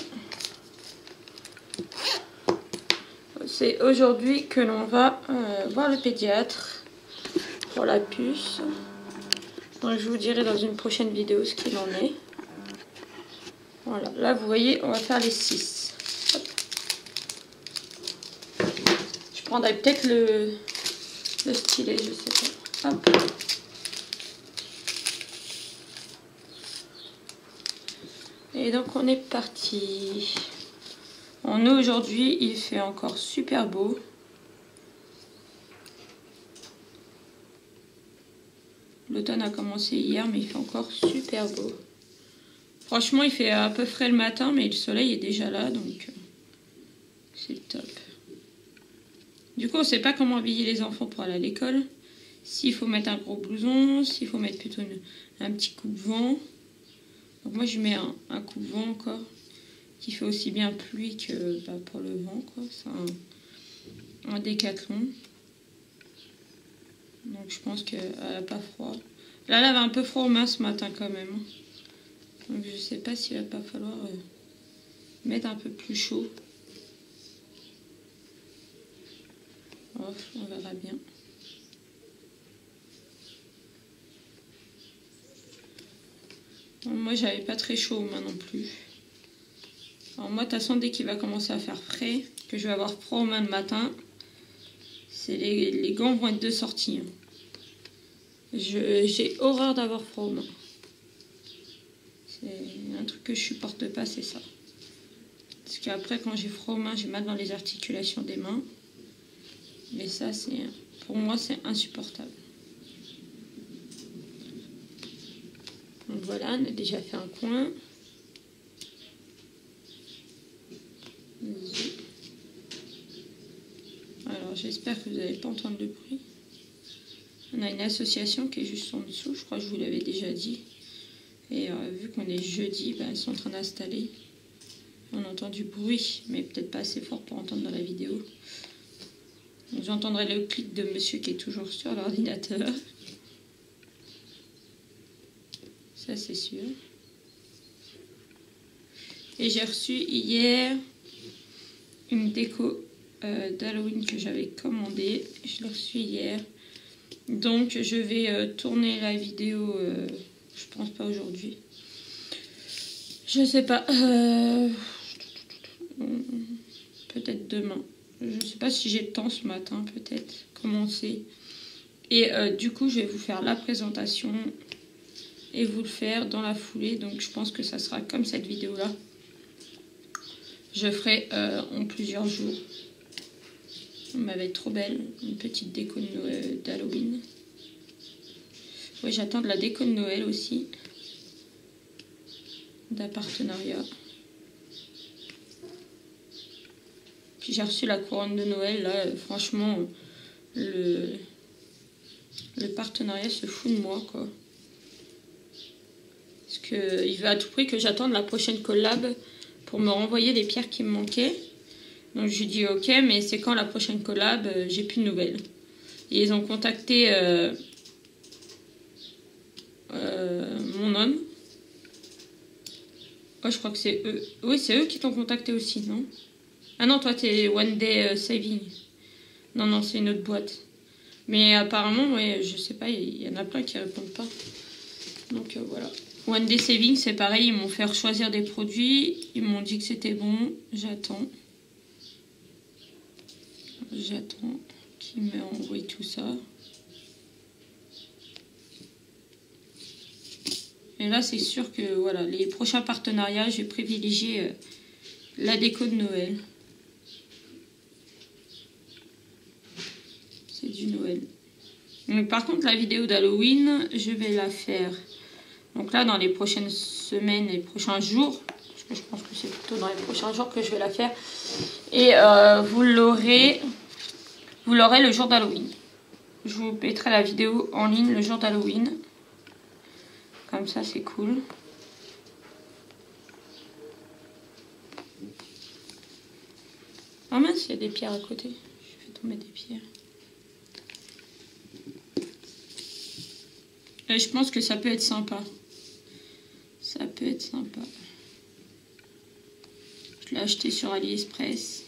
C'est aujourd'hui que l'on va euh, voir le pédiatre pour la puce. Donc je vous dirai dans une prochaine vidéo ce qu'il en est. Voilà, là vous voyez, on va faire les six. prendrais peut-être le, le stylet, je sais pas. Hop. Et donc on est parti. Bon, nous aujourd'hui il fait encore super beau. L'automne a commencé hier mais il fait encore super beau. Franchement il fait un peu frais le matin mais le soleil est déjà là donc c'est top. Du coup on sait pas comment habiller les enfants pour aller à l'école. S'il faut mettre un gros blouson, s'il faut mettre plutôt une, un petit coupe-vent. Donc moi je mets un, un coupe-vent encore qui fait aussi bien pluie que bah, pour le vent quoi. C'est un, un décathlon. Donc je pense qu'elle n'a pas froid. Là elle avait un peu froid aux mains ce matin quand même. Donc je sais pas s'il va pas falloir euh, mettre un peu plus chaud. Oh, on verra bien. Bon, moi j'avais pas très chaud aux mains non plus. Alors moi de toute façon dès qu'il va commencer à faire frais, que je vais avoir froid aux mains le matin, c'est les, les gants vont être de sortie. J'ai horreur d'avoir froid aux mains. C'est un truc que je supporte pas, c'est ça. Parce qu'après quand j'ai froid aux mains, j'ai mal dans les articulations des mains. Mais ça c'est, pour moi c'est insupportable. Donc voilà, on a déjà fait un coin. Alors j'espère que vous n'allez pas entendre le bruit. On a une association qui est juste en dessous, je crois que je vous l'avais déjà dit. Et euh, vu qu'on est jeudi, bah, ils sont en train d'installer. On entend du bruit, mais peut-être pas assez fort pour entendre dans la vidéo. J'entendrai le clic de monsieur qui est toujours sur l'ordinateur. Ça c'est sûr. Et j'ai reçu hier une déco euh, d'Halloween que j'avais commandée. Je l'ai reçue hier. Donc je vais euh, tourner la vidéo, euh, je pense pas aujourd'hui. Je sais pas. Euh, peut-être demain. Je sais pas si j'ai le temps ce matin, peut-être commencer. Et euh, du coup je vais vous faire la présentation et vous le faire dans la foulée. Donc je pense que ça sera comme cette vidéo là. Je ferai euh, en plusieurs jours. Elle va être trop belle, une petite déco d'Halloween. Oui, j'attends de la déco de Noël aussi, d'un partenariat. Puis j'ai reçu la couronne de Noël, là, franchement, le, le partenariat se fout de moi, quoi. Parce qu'il veut à tout prix que j'attende la prochaine collab pour me renvoyer les pierres qui me manquaient. Donc je lui dis ok, mais c'est quand la prochaine collab? J'ai plus de nouvelles. Et ils ont contacté euh, euh, mon homme. Oh, je crois que c'est eux. Oui, c'est eux qui t'ont contacté aussi, non? Ah non, toi t'es One Day Saving. Non, non, c'est une autre boîte. Mais apparemment, ouais, je sais pas, il y en a plein qui répondent pas. Donc euh, voilà. One Day Saving, c'est pareil, ils m'ont fait choisir des produits. Ils m'ont dit que c'était bon. J'attends. J'attends qu'il m'ait envoyé tout ça. Et là, c'est sûr que voilà, les prochains partenariats, je vais privilégier euh, la déco de Noël. C'est du Noël. Donc, par contre, la vidéo d'Halloween, je vais la faire. Donc là, dans les prochaines semaines, les prochains jours, parce que je pense que c'est plutôt dans les prochains jours que je vais la faire. Et euh, vous l'aurez... Vous l'aurez le jour d'Halloween. Je vous mettrai la vidéo en ligne le jour d'Halloween. Comme ça, c'est cool. Ah mince, il y a des pierres à côté. Je fais tomber des pierres. Et je pense que ça peut être sympa. Ça peut être sympa. Je l'ai acheté sur AliExpress.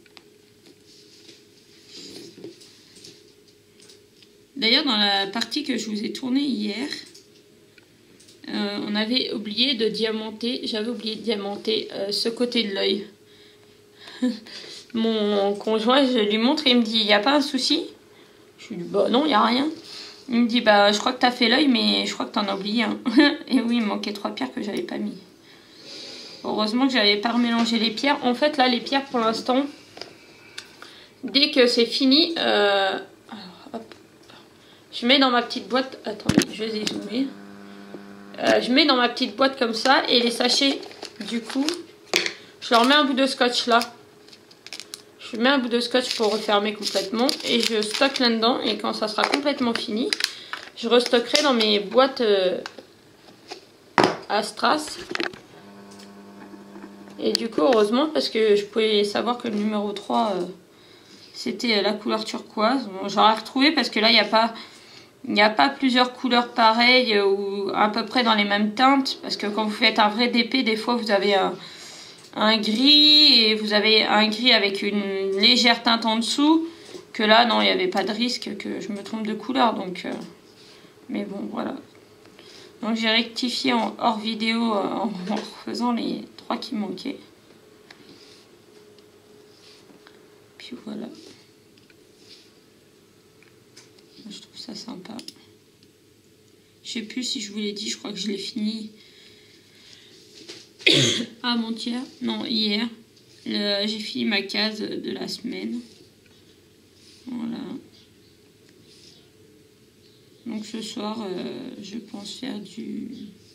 D'ailleurs, dans la partie que je vous ai tournée hier, euh, on avait oublié de diamanter, j'avais oublié de diamanter euh, ce côté de l'œil. mon conjoint, je lui montre et il me dit, il n'y a pas un souci? Je lui dis, bah non, il n'y a rien. Il me dit, bah je crois que tu as fait l'œil, mais je crois que tu en as oublié un. Et oui, il me manquait trois pierres que j'avais pas mis. Heureusement que j'avais pas remélangé les pierres. En fait, là, les pierres, pour l'instant, dès que c'est fini, euh... alors, hop. Je mets dans ma petite boîte. Attendez, je vais zoomer. Euh, je mets dans ma petite boîte comme ça. Et les sachets, du coup, je leur mets un bout de scotch là. Je mets un bout de scotch pour refermer complètement. Et je stocke là-dedans. Et quand ça sera complètement fini, je restockerai dans mes boîtes euh, à strass. Et du coup, heureusement, parce que je pouvais savoir que le numéro trois, euh, c'était la couleur turquoise. Bon, j'aurais retrouvé parce que là, il n'y a pas... Il n'y a pas plusieurs couleurs pareilles ou à peu près dans les mêmes teintes. Parce que quand vous faites un vrai D P, des fois vous avez un, un gris et vous avez un gris avec une légère teinte en dessous. Que là, non, il n'y avait pas de risque que je me trompe de couleur. Donc, euh, mais bon, voilà. Donc j'ai rectifié en hors vidéo en, en refaisant les trois qui manquaient. Puis voilà. Je trouve ça sympa. Je sais plus si je vous l'ai dit, je crois que je l'ai fini avant-hier, non hier. J'ai fini ma case de la semaine. Voilà. Donc ce soir, euh, je pense faire du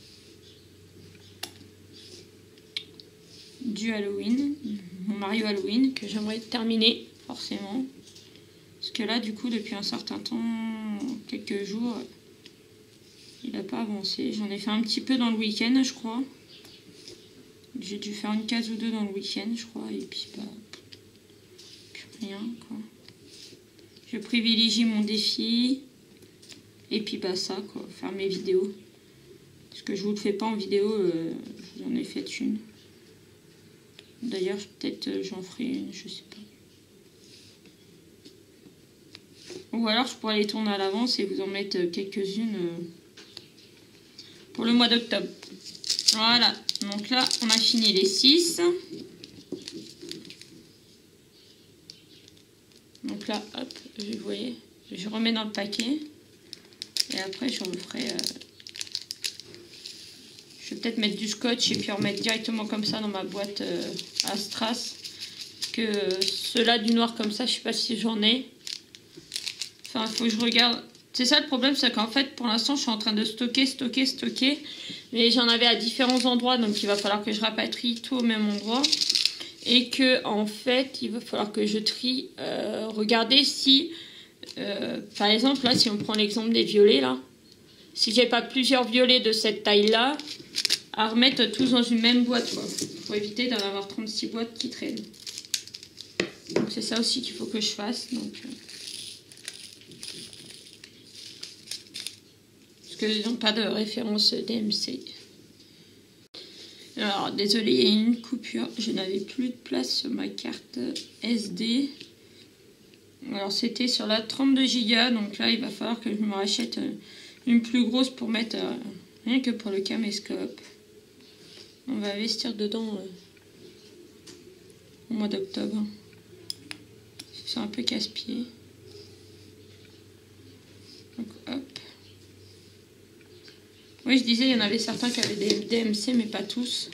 du Halloween, mon Mario Halloween que j'aimerais terminer forcément. Parce que là, du coup, depuis un certain temps, quelques jours, il n'a pas avancé. J'en ai fait un petit peu dans le week-end, je crois. J'ai dû faire une case ou deux dans le week-end, je crois. Et puis, bah, plus rien, quoi. Je privilégie mon défi. Et puis, bah, ça, quoi. Faire mes vidéos. Parce que je vous le fais pas en vidéo, euh, je vous en ai fait une. D'ailleurs, peut-être euh, j'en ferai une, je sais pas. Ou alors je pourrais les tourner à l'avance et vous en mettre quelques-unes pour le mois d'octobre. Voilà, donc là on a fini les six. Donc là, hop, vous voyez, je remets dans le paquet. Et après je referai... Euh... Je vais peut-être mettre du scotch et puis remettre directement comme ça dans ma boîte euh, à strass. Parce que euh, ceux-là du noir comme ça, je sais pas si j'en ai. Enfin, il faut que je regarde. C'est ça le problème, c'est qu'en fait, pour l'instant, je suis en train de stocker, stocker, stocker. Mais j'en avais à différents endroits, donc il va falloir que je rapatrie tout au même endroit. Et que, en fait, il va falloir que je trie. Euh, regardez si, euh, par exemple, là, si on prend l'exemple des violets, là. Si j'ai pas plusieurs violets de cette taille-là, à remettre tous dans une même boîte, quoi. Pour éviter d'en avoir trente-six boîtes qui traînent. Donc c'est ça aussi qu'il faut que je fasse, donc... Euh... Ils n'ont pas de référence D M C. Alors, désolé, il y a une coupure. Je n'avais plus de place sur ma carte S D. Alors, c'était sur la trente-deux giga. Donc là, il va falloir que je me rachète une plus grosse pour mettre euh, rien que pour le caméscope. On va investir dedans euh, au mois d'octobre. C'est un peu casse-pied. Donc, hop. Oui, je disais, il y en avait certains qui avaient des D M C, mais pas tous.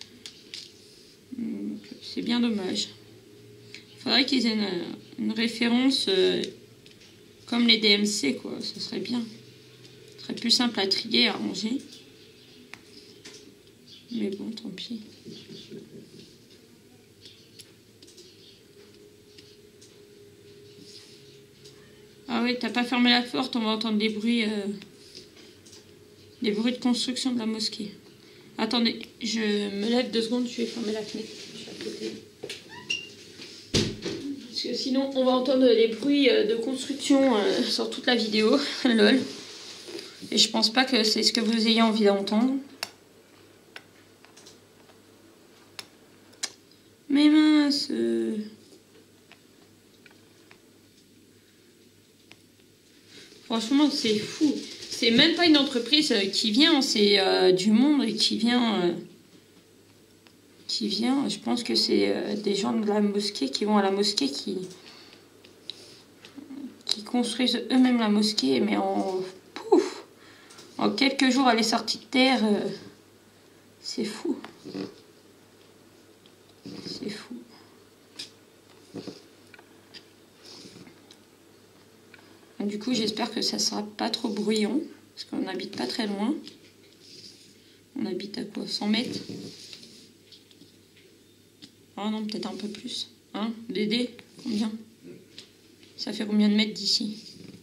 C'est bien dommage. Il faudrait qu'ils aient une, une référence euh, comme les D M C, quoi. Ce serait bien. Ce serait plus simple à trier, à ranger. Mais bon, tant pis. Ah oui, t'as pas fermé la porte, on va entendre des bruits... Euh... Des bruits de construction de la mosquée. Attendez, je me lève deux secondes, je vais fermer la fenêtre. Je suis à côté. Parce que sinon, on va entendre les bruits de construction euh, sur toute la vidéo. Lol. Et je pense pas que c'est ce que vous ayez envie d'entendre. Mais mince. Franchement, c'est fou. C'est même pas une entreprise qui vient, c'est euh, du monde qui vient... Euh... qui vient. Je pense que c'est euh, des gens de la mosquée qui vont à la mosquée qui, qui construisent eux-mêmes la mosquée. Mais en, pouf, en quelques jours, elle est sortie de terre. Euh, c'est fou. C'est fou. Du coup, j'espère que ça sera pas trop bruyant. Parce qu'on n'habite pas très loin. On habite à quoi, cent mètres? Ah non, peut-être un peu plus. Hein, Dédé, combien? Ça fait combien de mètres d'ici?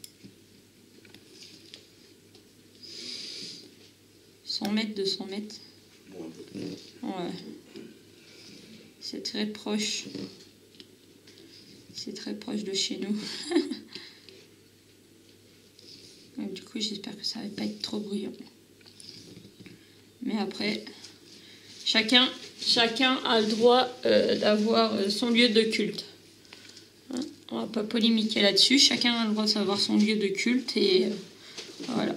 cent mètres, deux cents mètres. Ouais. C'est très proche. C'est très proche de chez nous. Donc, du coup, j'espère que ça va pas être trop bruyant. Mais après, chacun, chacun a le droit euh, d'avoir son lieu de culte. Hein, on va pas polémiquer là-dessus. Chacun a le droit d'avoir son lieu de culte et euh, voilà.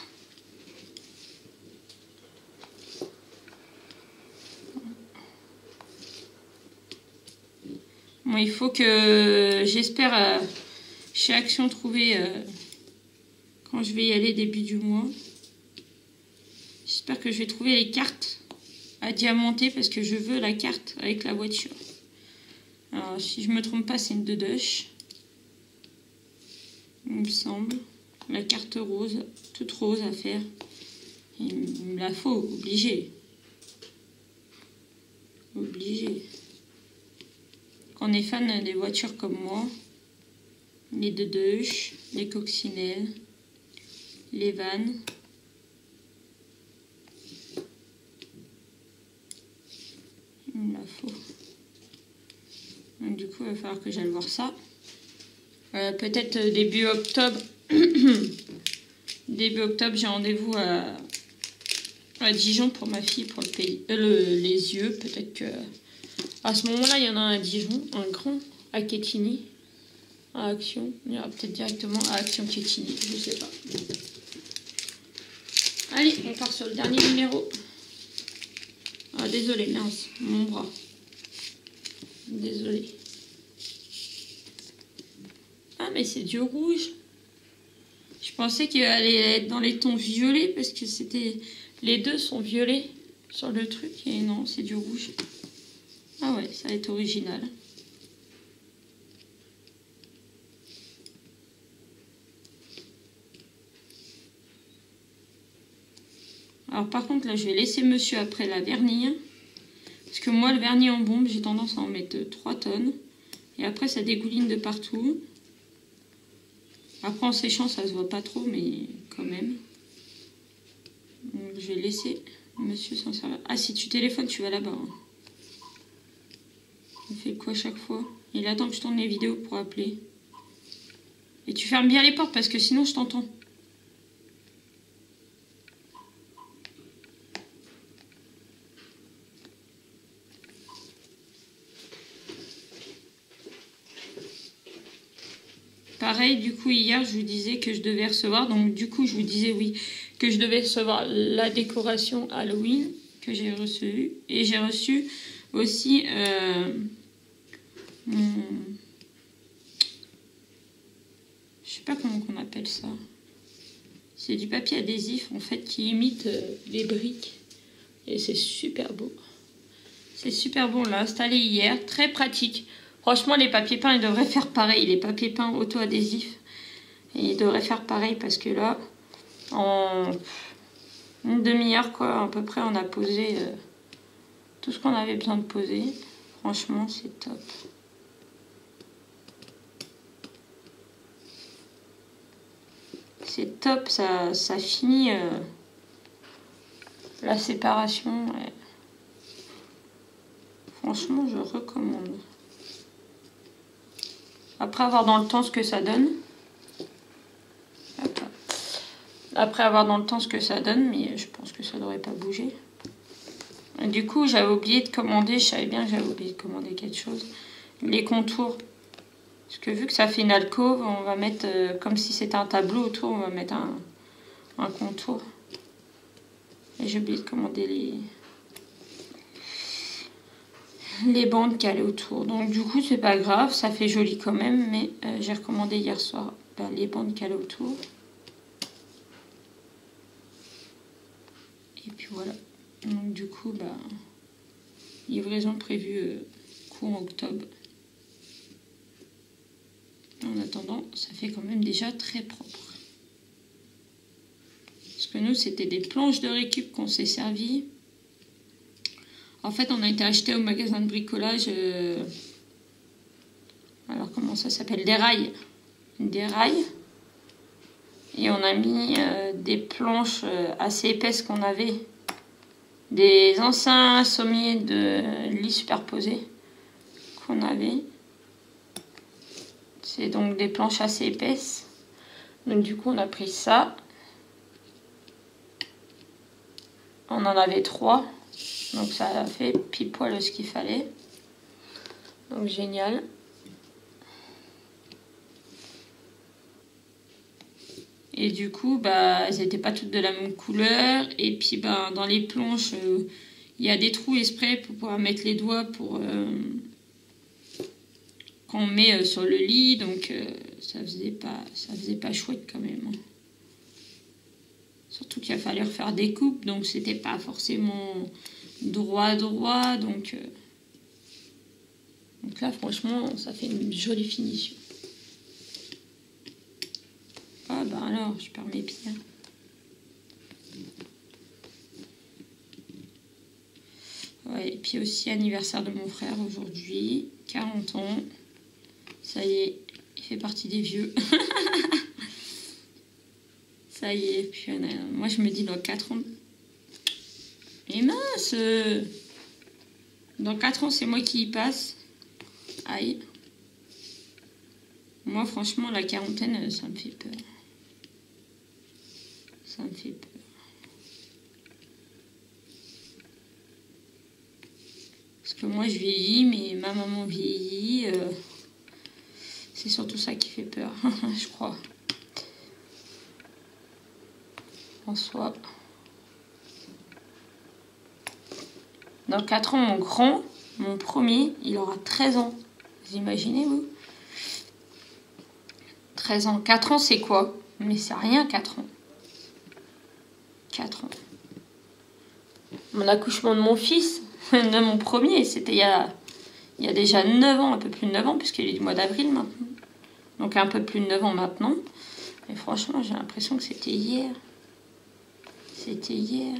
Bon, il faut que, j'espère, euh, chez Action Trouvée, euh, quand je vais y aller début du mois, j'espère que je vais trouver les cartes à diamanter parce que je veux la carte avec la voiture. Alors, si je me trompe pas, c'est une Dedush. Il me semble. La carte rose, toute rose à faire. Il me la faut, obligé. Obligé. Quand on est fan des voitures comme moi, les Dedush, les coccinelles, les vannes. Il me la faut. Donc, du coup, il va falloir que j'aille voir ça. Euh, Peut-être début octobre. Début octobre, j'ai rendez-vous à, à Dijon pour ma fille, pour le pays, euh, le, les yeux. Peut-être que à ce moment-là, il y en a un à Dijon, un grand à Quetigny, à Action. Il y aura peut-être directement à Action Quetigny, je sais pas. Allez, on part sur le dernier numéro. Ah, désolé, mince, mon bras. Désolé. Ah, mais c'est du rouge. Je pensais qu'il allait être dans les tons violets parce que c'était... Les deux sont violets sur le truc. Et non, c'est du rouge. Ah ouais, ça va être original. Alors par contre, là, je vais laisser monsieur après la vernis. Parce que moi, le vernis en bombe, j'ai tendance à en mettre trois tonnes. Et après, ça dégouline de partout. Après, en séchant, ça se voit pas trop, mais quand même. Donc, je vais laisser monsieur s'en servir. Ah, si tu téléphones, tu vas là-bas. Hein. Il fait quoi chaque fois? Il attend que je tourne les vidéos pour appeler. Et tu fermes bien les portes, parce que sinon, je t'entends. Pareil, du coup, hier, je vous disais que je devais recevoir, donc du coup, je vous disais, oui, que je devais recevoir la décoration Halloween que j'ai reçue. Et j'ai reçu aussi euh, mon... Je sais pas comment on appelle ça. C'est du papier adhésif, en fait, qui imite euh, les briques. Et c'est super beau. C'est super beau, on l'a installé hier, très pratique. Franchement, les papiers peints, ils devraient faire pareil. Les papiers peints auto-adhésifs, ils devraient faire pareil parce que là, en une demi-heure, quoi, à peu près, on a posé euh, tout ce qu'on avait besoin de poser. Franchement, c'est top. C'est top, ça, ça finit euh, la séparation. Ouais. Franchement, je recommande. Après avoir dans le temps ce que ça donne. Après avoir dans le temps ce que ça donne, mais je pense que ça devrait pas bouger. Et du coup, j'avais oublié de commander, je savais bien que j'avais oublié de commander quelque chose. Les contours. Parce que vu que ça fait une alcôve, on va mettre, euh, comme si c'était un tableau autour, on va mettre un, un contour. Et j'ai oublié de commander les... les bandes calées autour. Donc du coup c'est pas grave, ça fait joli quand même, mais euh, j'ai recommandé hier soir bah, les bandes calées autour. Et puis voilà. Donc du coup bah livraison prévue euh, courant octobre. En attendant, ça fait quand même déjà très propre. Parce que nous c'était des planches de récup qu'on s'est servi. En fait, on a été acheté au magasin de bricolage. Euh, alors, comment ça s'appelle? Des rails. Des rails. Et on a mis euh, des planches euh, assez épaisses qu'on avait. Des anciens sommiers de lits superposés qu'on avait. C'est donc des planches assez épaisses. Donc, du coup, on a pris ça. On en avait trois. Donc ça a fait pile poil ce qu'il fallait. Donc génial. Et du coup, bah, elles n'étaient pas toutes de la même couleur. Et puis bah, dans les planches, il euh, y a des trous exprès pour pouvoir mettre les doigts pour euh, quand on met euh, sur le lit. Donc euh, ça faisait pas, ça faisait pas chouette quand même. Surtout qu'il a fallu refaire des coupes, donc c'était pas forcément droit droit. Donc, euh, donc là, franchement, ça fait une jolie finition. Ah bah alors, je perds mes pieds. Ouais, et puis aussi anniversaire de mon frère aujourd'hui, quarante ans. Ça y est, il fait partie des vieux. Ça y est, puis euh, moi je me dis dans quatre ans. Et mince, dans quatre ans c'est moi qui y passe. Aïe. Moi franchement la quarantaine ça me fait peur. Ça me fait peur. Parce que moi je vieillis, mais ma maman vieillit. Euh, c'est surtout ça qui fait peur, je crois. En soi. Dans quatre ans, mon grand, mon premier, il aura treize ans. Vous imaginez, vous? treize ans. quatre ans, c'est quoi? Mais c'est rien, quatre ans. quatre ans. Mon accouchement de mon fils, de mon premier, c'était il y a, il y a déjà neuf ans, un peu plus de neuf ans, puisqu'il est du mois d'avril maintenant. Donc un peu plus de neuf ans maintenant. Et franchement, j'ai l'impression que c'était hier. C'était hier.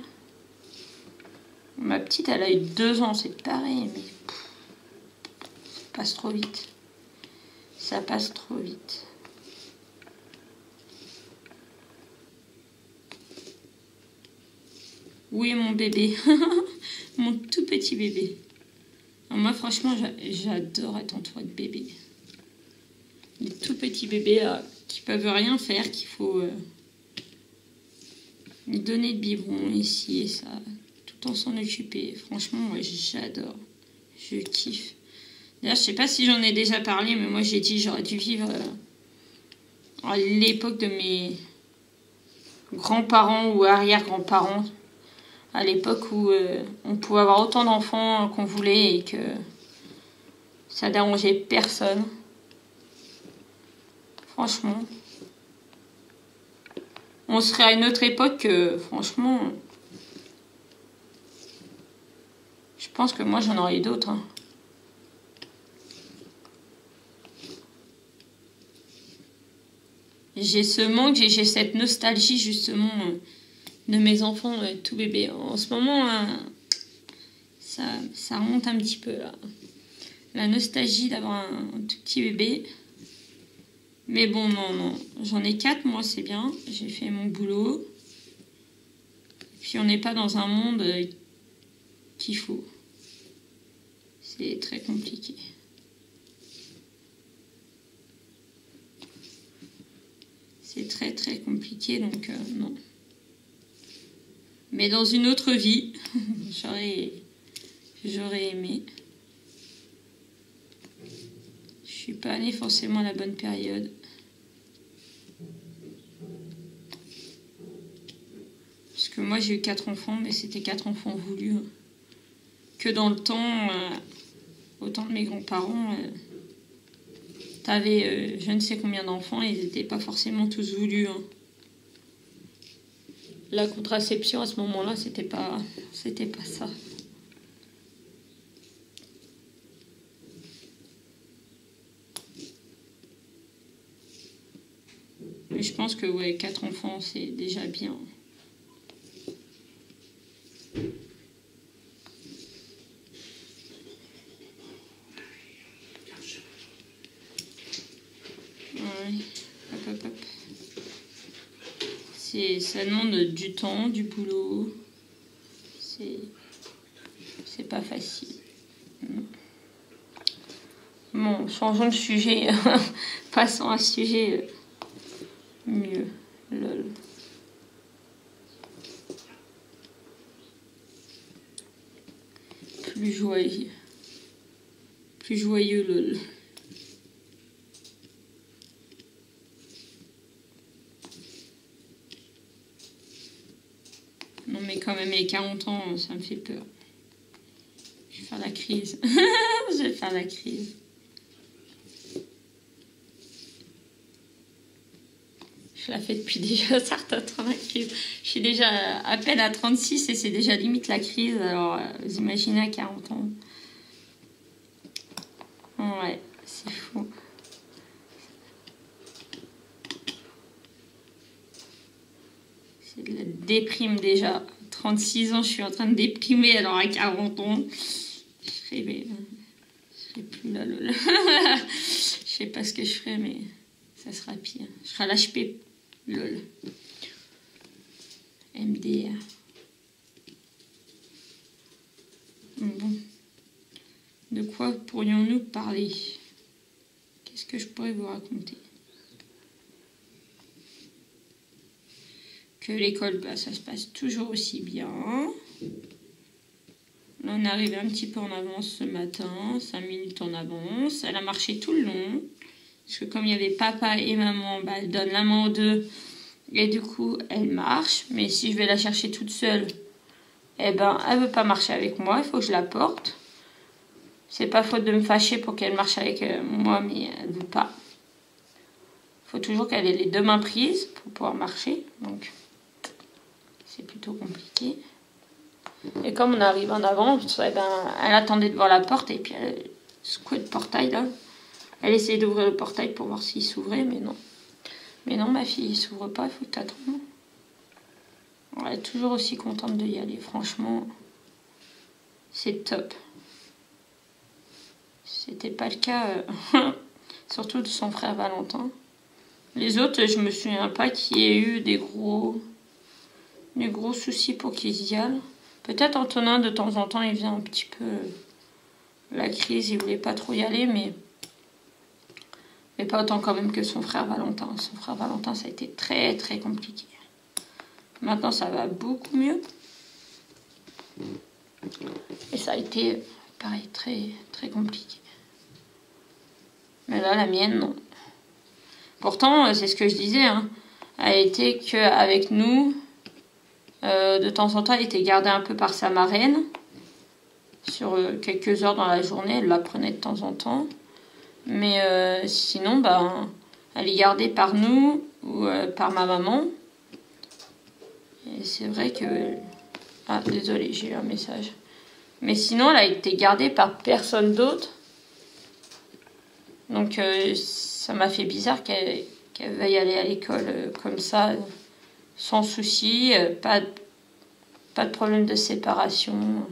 Ma petite, elle a eu deux ans, c'est pareil, mais pff, ça passe trop vite. Ça passe trop vite. Oui, mon bébé. Mon tout petit bébé. Alors moi, franchement, j'adore être entourée de bébés. Des tout petits bébés euh, qui peuvent rien faire, qu'il faut... Euh, donner de biberon ici et ça, tout en s'en occuper. Franchement, moi j'adore, je kiffe. D'ailleurs, je sais pas si j'en ai déjà parlé, mais moi j'ai dit j'aurais dû vivre euh, à l'époque de mes grands-parents ou arrière-grands-parents, à l'époque où euh, on pouvait avoir autant d'enfants qu'on voulait et que ça dérangeait personne. Franchement. On serait à une autre époque, euh, franchement, je pense que moi j'en aurais eu d'autres. Hein. J'ai ce manque, j'ai cette nostalgie justement euh, de mes enfants euh, tout bébés. En ce moment, euh, ça, ça remonte un petit peu là. La nostalgie d'avoir un, un tout petit bébé. Mais bon, non, non. J'en ai quatre, moi, c'est bien. J'ai fait mon boulot. Puis on n'est pas dans un monde euh, qu'il faut. C'est très compliqué. C'est très, très compliqué, donc euh, non. Mais dans une autre vie, j'aurais, j'aurais aimé. Je suis pas née forcément à la bonne période. Parce que moi j'ai eu quatre enfants, mais c'était quatre enfants voulus. Que dans le temps, euh, autant de mes grands-parents, euh, t'avais euh, je ne sais combien d'enfants, et ils n'étaient pas forcément tous voulus. Hein. La contraception à ce moment-là, c'était pas, c'était pas ça. Mais je pense que ouais, quatre enfants, c'est déjà bien. Ouais. Hop, hop, hop. C'est, ça demande du temps, du boulot. C'est, c'est pas facile. Bon, changeons de sujet. Passons à un sujet mieux. Lol. Plus joyeux. Plus joyeux, lol. Non mais quand même, les quarante ans, ça me fait peur. Je vais faire la crise. Je vais faire la crise. Je la fais depuis déjà un certain temps, la crise. Je suis déjà à peine à trente-six et c'est déjà limite la crise. Alors, vous imaginez à quarante ans. Ouais, c'est fou. C'est de la déprime déjà. À trente-six ans, je suis en train de déprimer. Alors à quarante ans, je serais, mais, je serais plus là. Lol. Je sais pas ce que je ferais, mais ça sera pire. Je serai à l'H P. Lol. M D R. Bon. De quoi pourrions-nous parler? Qu'est-ce que je pourrais vous raconter? Que l'école, bah, ça se passe toujours aussi bien. Là, on est arrivé un petit peu en avance ce matin, cinq minutes en avance. Elle a marché tout le long. Parce que comme il y avait papa et maman, bah, elle donne la main aux deux. Et du coup, elle marche. Mais si je vais la chercher toute seule, eh ben, elle veut pas marcher avec moi. Il faut que je la porte. C'est pas faute de me fâcher pour qu'elle marche avec moi, mais elle veut pas. Il faut toujours qu'elle ait les deux mains prises pour pouvoir marcher. Donc, c'est plutôt compliqué. Et comme on arrive en avance, eh ben, elle attendait devant la porte et puis elle secouait le portail là. Elle essayait d'ouvrir le portail pour voir s'il s'ouvrait, mais non. Mais non, ma fille, il s'ouvre pas, il faut que tu attendes. Elle est toujours aussi contente de y aller, franchement. C'est top. C'était pas le cas, euh, surtout de son frère Valentin. Les autres, je me souviens pas qu'il y ait eu des gros, des gros soucis pour qu'ils y aillent. Peut-être Antonin, de temps en temps, il vient un petit peu... La crise, il voulait pas trop y aller, mais... Mais pas autant quand même que son frère Valentin. Son frère Valentin, ça a été très très compliqué. Maintenant, ça va beaucoup mieux. Et ça a été, pareil, très très compliqué. Mais là, la mienne, non. Pourtant, c'est ce que je disais, hein. Elle a été qu'avec nous. Euh, de temps en temps, elle était gardée un peu par sa marraine. Sur euh, quelques heures dans la journée, elle la prenait de temps en temps. Mais euh, sinon, bah, elle est gardée par nous ou euh, par ma maman. Et c'est vrai que... Ah, désolée, j'ai eu un message. Mais sinon, elle a été gardée par personne d'autre. Donc, euh, ça m'a fait bizarre qu'elle qu'elle veuille aller à l'école euh, comme ça, euh, sans souci, euh, pas, pas de problème de séparation.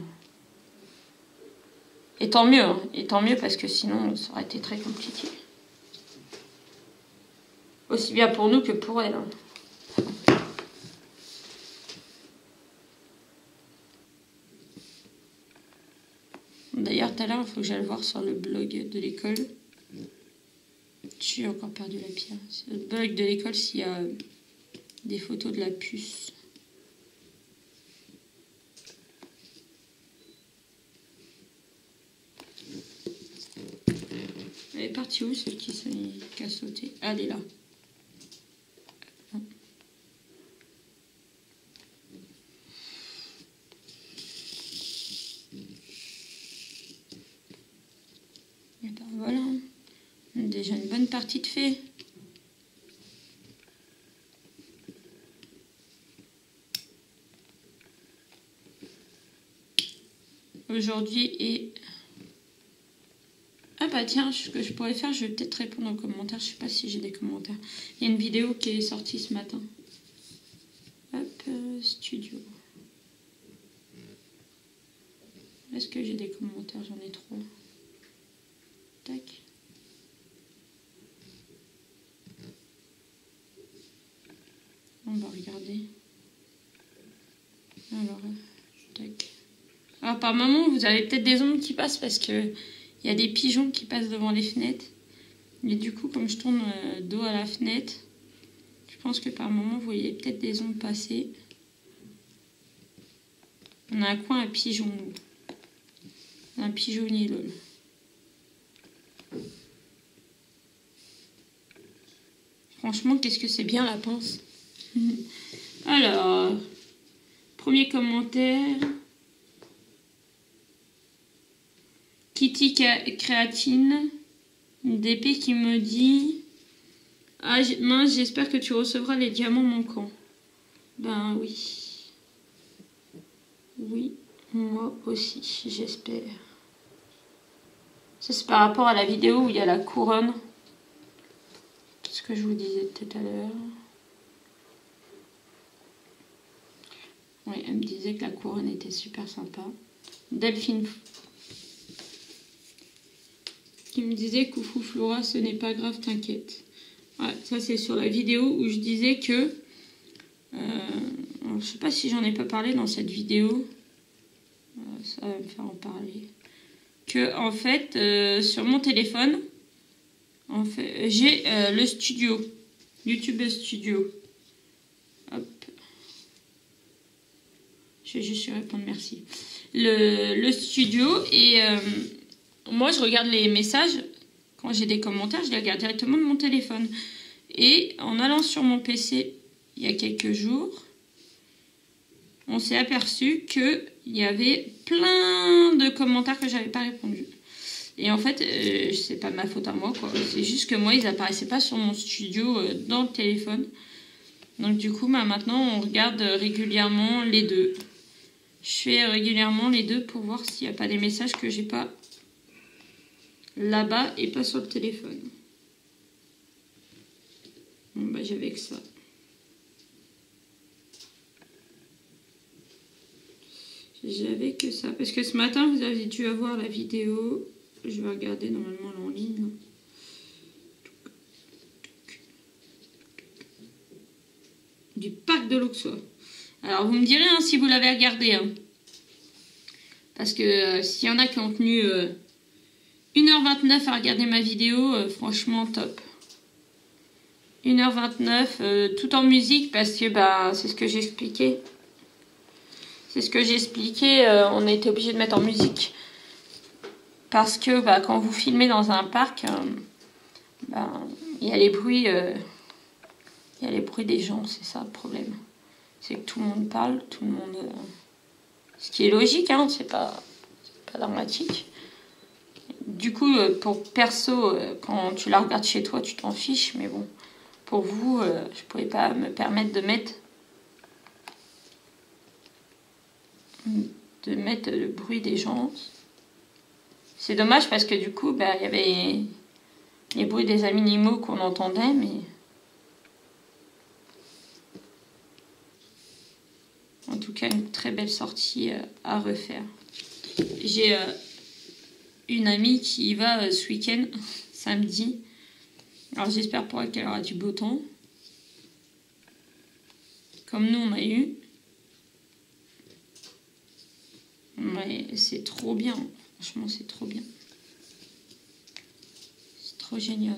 Et tant mieux, hein. Et tant mieux parce que sinon, ça aurait été très compliqué. Aussi bien pour nous que pour elle. Hein. D'ailleurs, tout à l'heure, il faut que j'aille voir sur le blog de l'école. J'ai encore perdu la pierre. Sur le blog de l'école, s'il y a des photos de la puce. Elle est partie où, celle qui, qui a sauté? Ah, elle est là. déjà une bonne partie de fait. Aujourd'hui et... Ah bah tiens, ce que je pourrais faire, je vais peut-être répondre aux commentaires. Je sais pas si j'ai des commentaires. Il y a une vidéo qui est sortie ce matin. Hop, euh, studio. Est-ce que j'ai des commentaires? J'en ai trois. Tac. On va regarder. Alors, tac. Alors par moment, vous avez peut-être des ombres qui passent parce que il y a des pigeons qui passent devant les fenêtres. Et du coup, comme je tourne euh, dos à la fenêtre, je pense que par moment, vous voyez peut-être des ombres passer. On a un coin à pigeon, nous. Un pigeonnier, lol. Franchement, qu'est-ce que c'est bien la pince. Alors, premier commentaire. Kitty Créatine, D P qui me dit ah mince, j'espère que tu recevras les diamants manquants. Ben oui. Oui, moi aussi, j'espère. Ça c'est par rapport à la vidéo où il y a la couronne. Qu'est-ce que je vous disais tout à l'heure? Oui, elle me disait que la couronne était super sympa. Delphine qui me disait coucou Flora, ce n'est pas grave, t'inquiète. Ouais, ça c'est sur la vidéo où je disais que euh, je sais pas si j'en ai pas parlé dans cette vidéo, euh, ça va me faire en parler, que en fait euh, sur mon téléphone en fait j'ai euh, le studio, YouTube Studio. Hop, je vais juste répondre merci. Le, le studio et euh, moi, je regarde les messages, quand j'ai des commentaires, je les regarde directement de mon téléphone. Et en allant sur mon P C, il y a quelques jours, on s'est aperçu qu'il y avait plein de commentaires que j'avais pas répondu. Et en fait, euh, c'est pas ma faute à moi, quoi. C'est juste que moi, ils apparaissaient pas sur mon studio euh, dans le téléphone. Donc du coup, bah, maintenant, on regarde régulièrement les deux. Je fais régulièrement les deux pour voir s'il n'y a pas des messages que j'ai pas là-bas et pas sur le téléphone. Bon bah j'avais que ça. J'avais que ça. Parce que ce matin vous avez dû avoir la vidéo. Je vais regarder normalement en ligne. Du parc de l'Auxois. Alors vous me direz hein, si vous l'avez regardé. Hein. Parce que euh, s'il y en a qui ont tenu... Euh, une heure vingt-neuf à regarder ma vidéo, euh, franchement top. une heure vingt-neuf, euh, tout en musique parce que bah, c'est ce que j'expliquais. C'est ce que j'expliquais, euh, on a été obligé de mettre en musique. Parce que bah, quand vous filmez dans un parc, euh, bah, y a les bruits, euh, y a les bruits des gens, c'est ça le problème. C'est que tout le monde parle, tout le monde... Euh, ce qui est logique, hein, c'est pas, c'est pas dramatique. Du coup, pour perso, quand tu la regardes chez toi, tu t'en fiches. Mais bon, pour vous, je ne pouvais pas me permettre de mettre, de mettre le bruit des gens. C'est dommage parce que du coup, bah, il y avait les bruits des animaux qu'on entendait. Mais en tout cas, une très belle sortie à refaire. J'ai... Euh, une amie qui y va ce week-end, samedi. Alors j'espère pour elle qu'elle aura du beau temps. Comme nous on a eu. Mais c'est trop bien. Franchement c'est trop bien. C'est trop génial.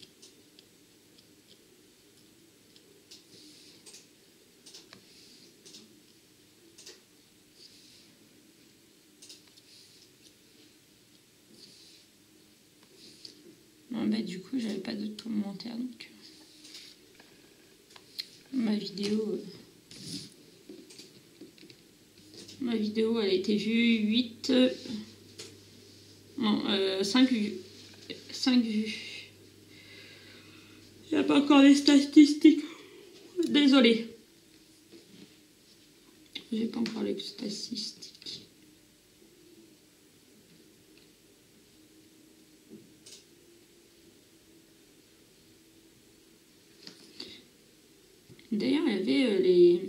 Bon, bah, du coup, j'avais pas d'autres commentaires. Donc, ma vidéo, euh, ma vidéo, elle a été vue huit, euh, non, euh, cinq vues. cinq vues. Il n'y a pas encore les statistiques. Désolée. J'ai pas encore les statistiques. D'ailleurs, il y avait euh, les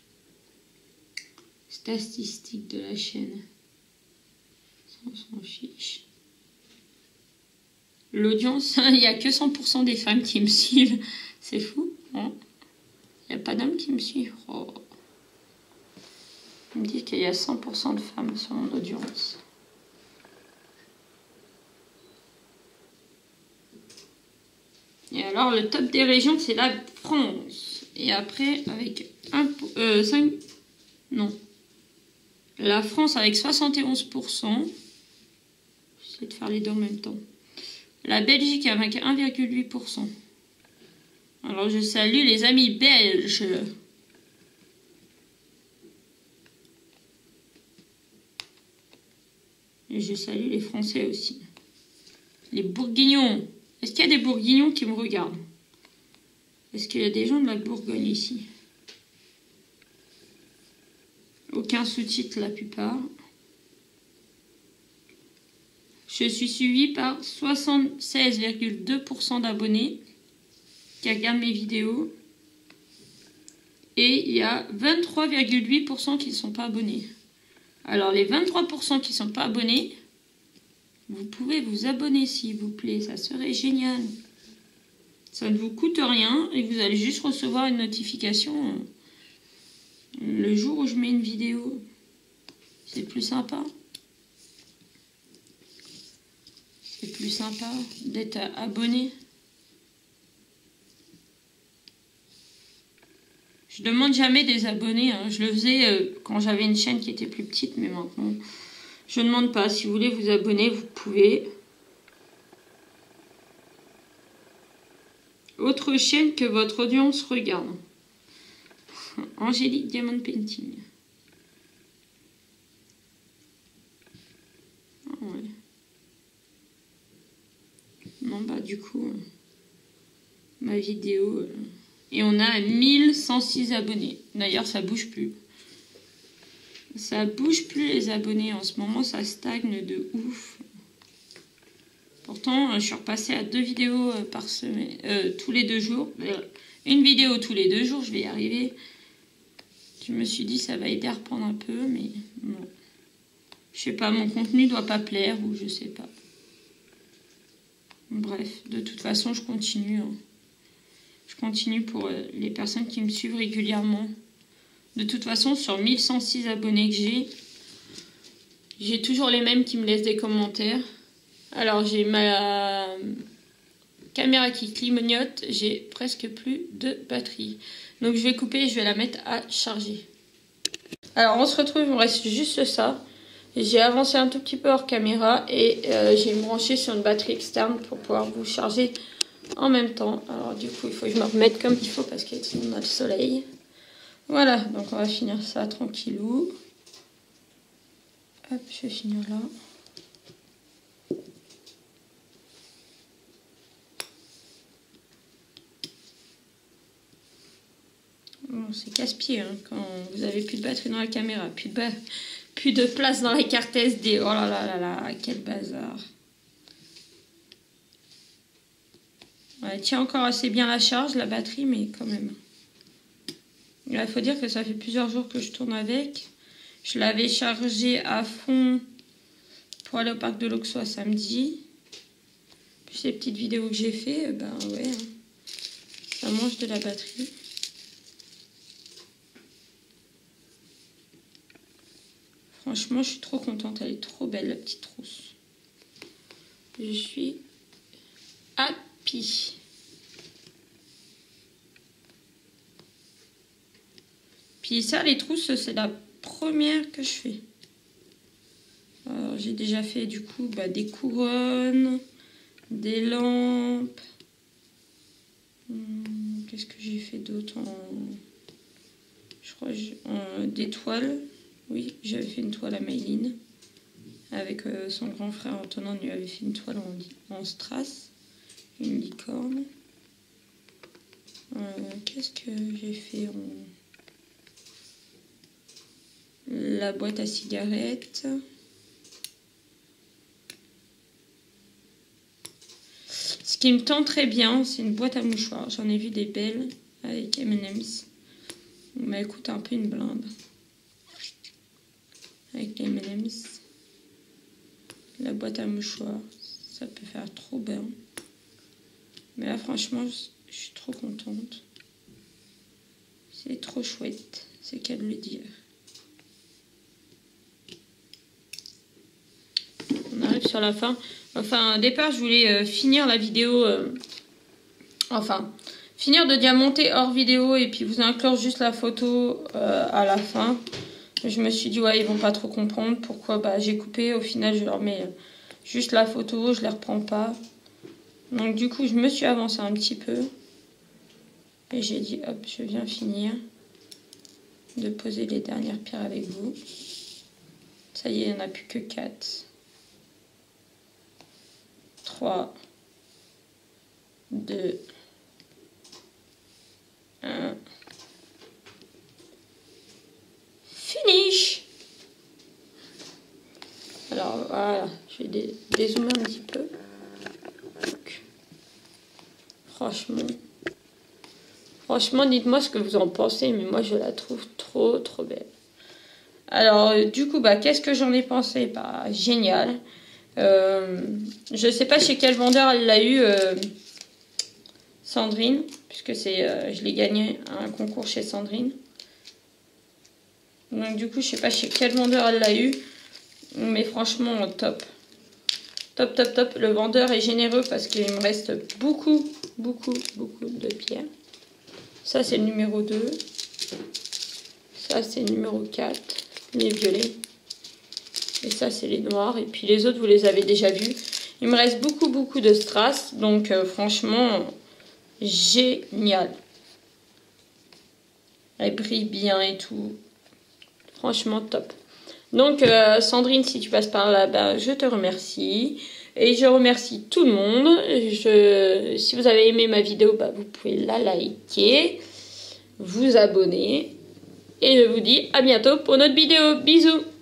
statistiques de la chaîne. On s'en fiche. L'audience, il n'y a que cent pour cent des femmes qui me suivent. C'est fou, hein? Il n'y a pas d'hommes qui me suivent. Oh. Ils me disent qu'il y a cent pour cent de femmes sur mon audience. Et alors, le top des régions, c'est la France. Et après, avec un, euh, cinq... Non. La France avec soixante et onze pour cent. J'essaie de faire les deux en même temps. La Belgique avec un virgule huit pour cent. Alors, je salue les amis belges. Et je salue les Français aussi. Les Bourguignons. Est-ce qu'il y a des Bourguignons qui me regardent? Est-ce qu'il y a des gens de la Bourgogne ici? Aucun sous-titre la plupart. Je suis suivi par soixante-seize virgule deux pour cent d'abonnés qui regardent mes vidéos. Et il y a vingt-trois virgule huit pour cent qui ne sont pas abonnés. Alors les vingt-trois pour cent qui ne sont pas abonnés, vous pouvez vous abonner s'il vous plaît, ça serait génial. Ça ne vous coûte rien et vous allez juste recevoir une notification le jour où je mets une vidéo. C'est plus sympa. C'est plus sympa d'être abonné. Je demande jamais des abonnés. Hein. Je le faisais euh, quand j'avais une chaîne qui était plus petite, mais maintenant, je ne demande pas. Si vous voulez vous abonner, vous pouvez. Autre chaîne que votre audience regarde. Angélique Diamond Painting. Ah ouais. Non, bah du coup, euh, ma vidéo... Euh, et on a mille cent six abonnés. D'ailleurs, ça bouge plus. Ça bouge plus les abonnés. En ce moment, ça stagne de ouf. Pourtant, je suis repassée à deux vidéos par semaine, euh, tous les deux jours. Une vidéo tous les deux jours, je vais y arriver. Je me suis dit, ça va aider à reprendre un peu, mais non. Je sais pas, mon contenu doit pas plaire ou je sais pas. Bref, de toute façon, je continue. Hein. Je continue pour euh, les personnes qui me suivent régulièrement. De toute façon, sur mille cent six abonnés que j'ai, j'ai toujours les mêmes qui me laissent des commentaires. Alors, j'ai ma caméra qui clignote, j'ai presque plus de batterie. Donc, je vais couper et je vais la mettre à charger. Alors, on se retrouve, il me reste juste ça. J'ai avancé un tout petit peu hors caméra et euh, j'ai branché sur une batterie externe pour pouvoir vous charger en même temps. Alors, du coup, il faut que je me remette comme il faut parce qu'on a le soleil. Voilà, donc on va finir ça tranquillou. Hop, je vais finir là. Bon, c'est casse-pied hein, quand vous avez plus de batterie dans la caméra, plus de, plus de place dans la carte S D. Oh là là là là, quel bazar. Elle tient encore assez bien la charge, la batterie, mais quand même. Il faut dire que ça fait plusieurs jours que je tourne avec. Je l'avais chargée à fond pour aller au parc de l'Auxois samedi. Puis ces petites vidéos que j'ai fait, ben ouais, hein, ça mange de la batterie. Franchement, je suis trop contente. Elle est trop belle, la petite trousse. Je suis happy. Puis ça, les trousses, c'est la première que je fais. J'ai déjà fait du coup bah, des couronnes, des lampes. Hum, Qu'est-ce que j'ai fait d'autre en... Je crois en... des toiles. Oui, j'avais fait une toile à Mayline. Avec euh, son grand frère Antonin, on lui avait fait une toile en, en strass. Une licorne. Euh, Qu'est-ce que j'ai fait en... La boîte à cigarettes. Ce qui me tente très bien, c'est une boîte à mouchoirs. J'en ai vu des belles avec M and M's. Bah écoute, un peu une blinde. Avec les M and M's. La boîte à mouchoirs, ça peut faire trop bien. Mais là, franchement, je suis trop contente. C'est trop chouette, c'est qu'à le dire. On arrive sur la fin. Enfin, au départ, je voulais euh, finir la vidéo... Euh, enfin, finir de diamanter hors vidéo et puis vous inclure juste la photo euh, à la fin. Je me suis dit, ouais, ils vont pas trop comprendre pourquoi bah, j'ai coupé. Au final, je leur mets euh, juste la photo, je les reprends pas. Donc, du coup, je me suis avancée un petit peu. Et j'ai dit, hop, je viens finir de poser les dernières pierres avec vous. Ça y est, il n'y en a plus que quatre. trois, deux, un. Finish! Alors voilà, je vais dé dézoomer un petit peu. Donc, franchement, franchement, dites-moi ce que vous en pensez, mais moi je la trouve trop trop belle. Alors euh, du coup, bah qu'est-ce que j'en ai pensé? Bah génial. Euh, je sais pas chez quel vendeur elle l'a eu, euh, Sandrine, puisque c'est, euh, je l'ai gagné à un concours chez Sandrine. Donc du coup, je sais pas chez quel vendeur elle l'a eu, mais franchement top, top, top, top. Le vendeur est généreux parce qu'il me reste beaucoup, beaucoup, beaucoup de pierres. Ça c'est le numéro deux, ça c'est le numéro quatre, les violets. Et ça, c'est les noirs. Et puis les autres, vous les avez déjà vus. Il me reste beaucoup, beaucoup de strass. Donc, euh, franchement, génial. Elle brille bien et tout. Franchement, top. Donc, euh, Sandrine, si tu passes par là, bah, je te remercie. Et je remercie tout le monde. Je, si vous avez aimé ma vidéo, bah, vous pouvez la liker, vous abonner. Et je vous dis à bientôt pour notre vidéo. Bisous!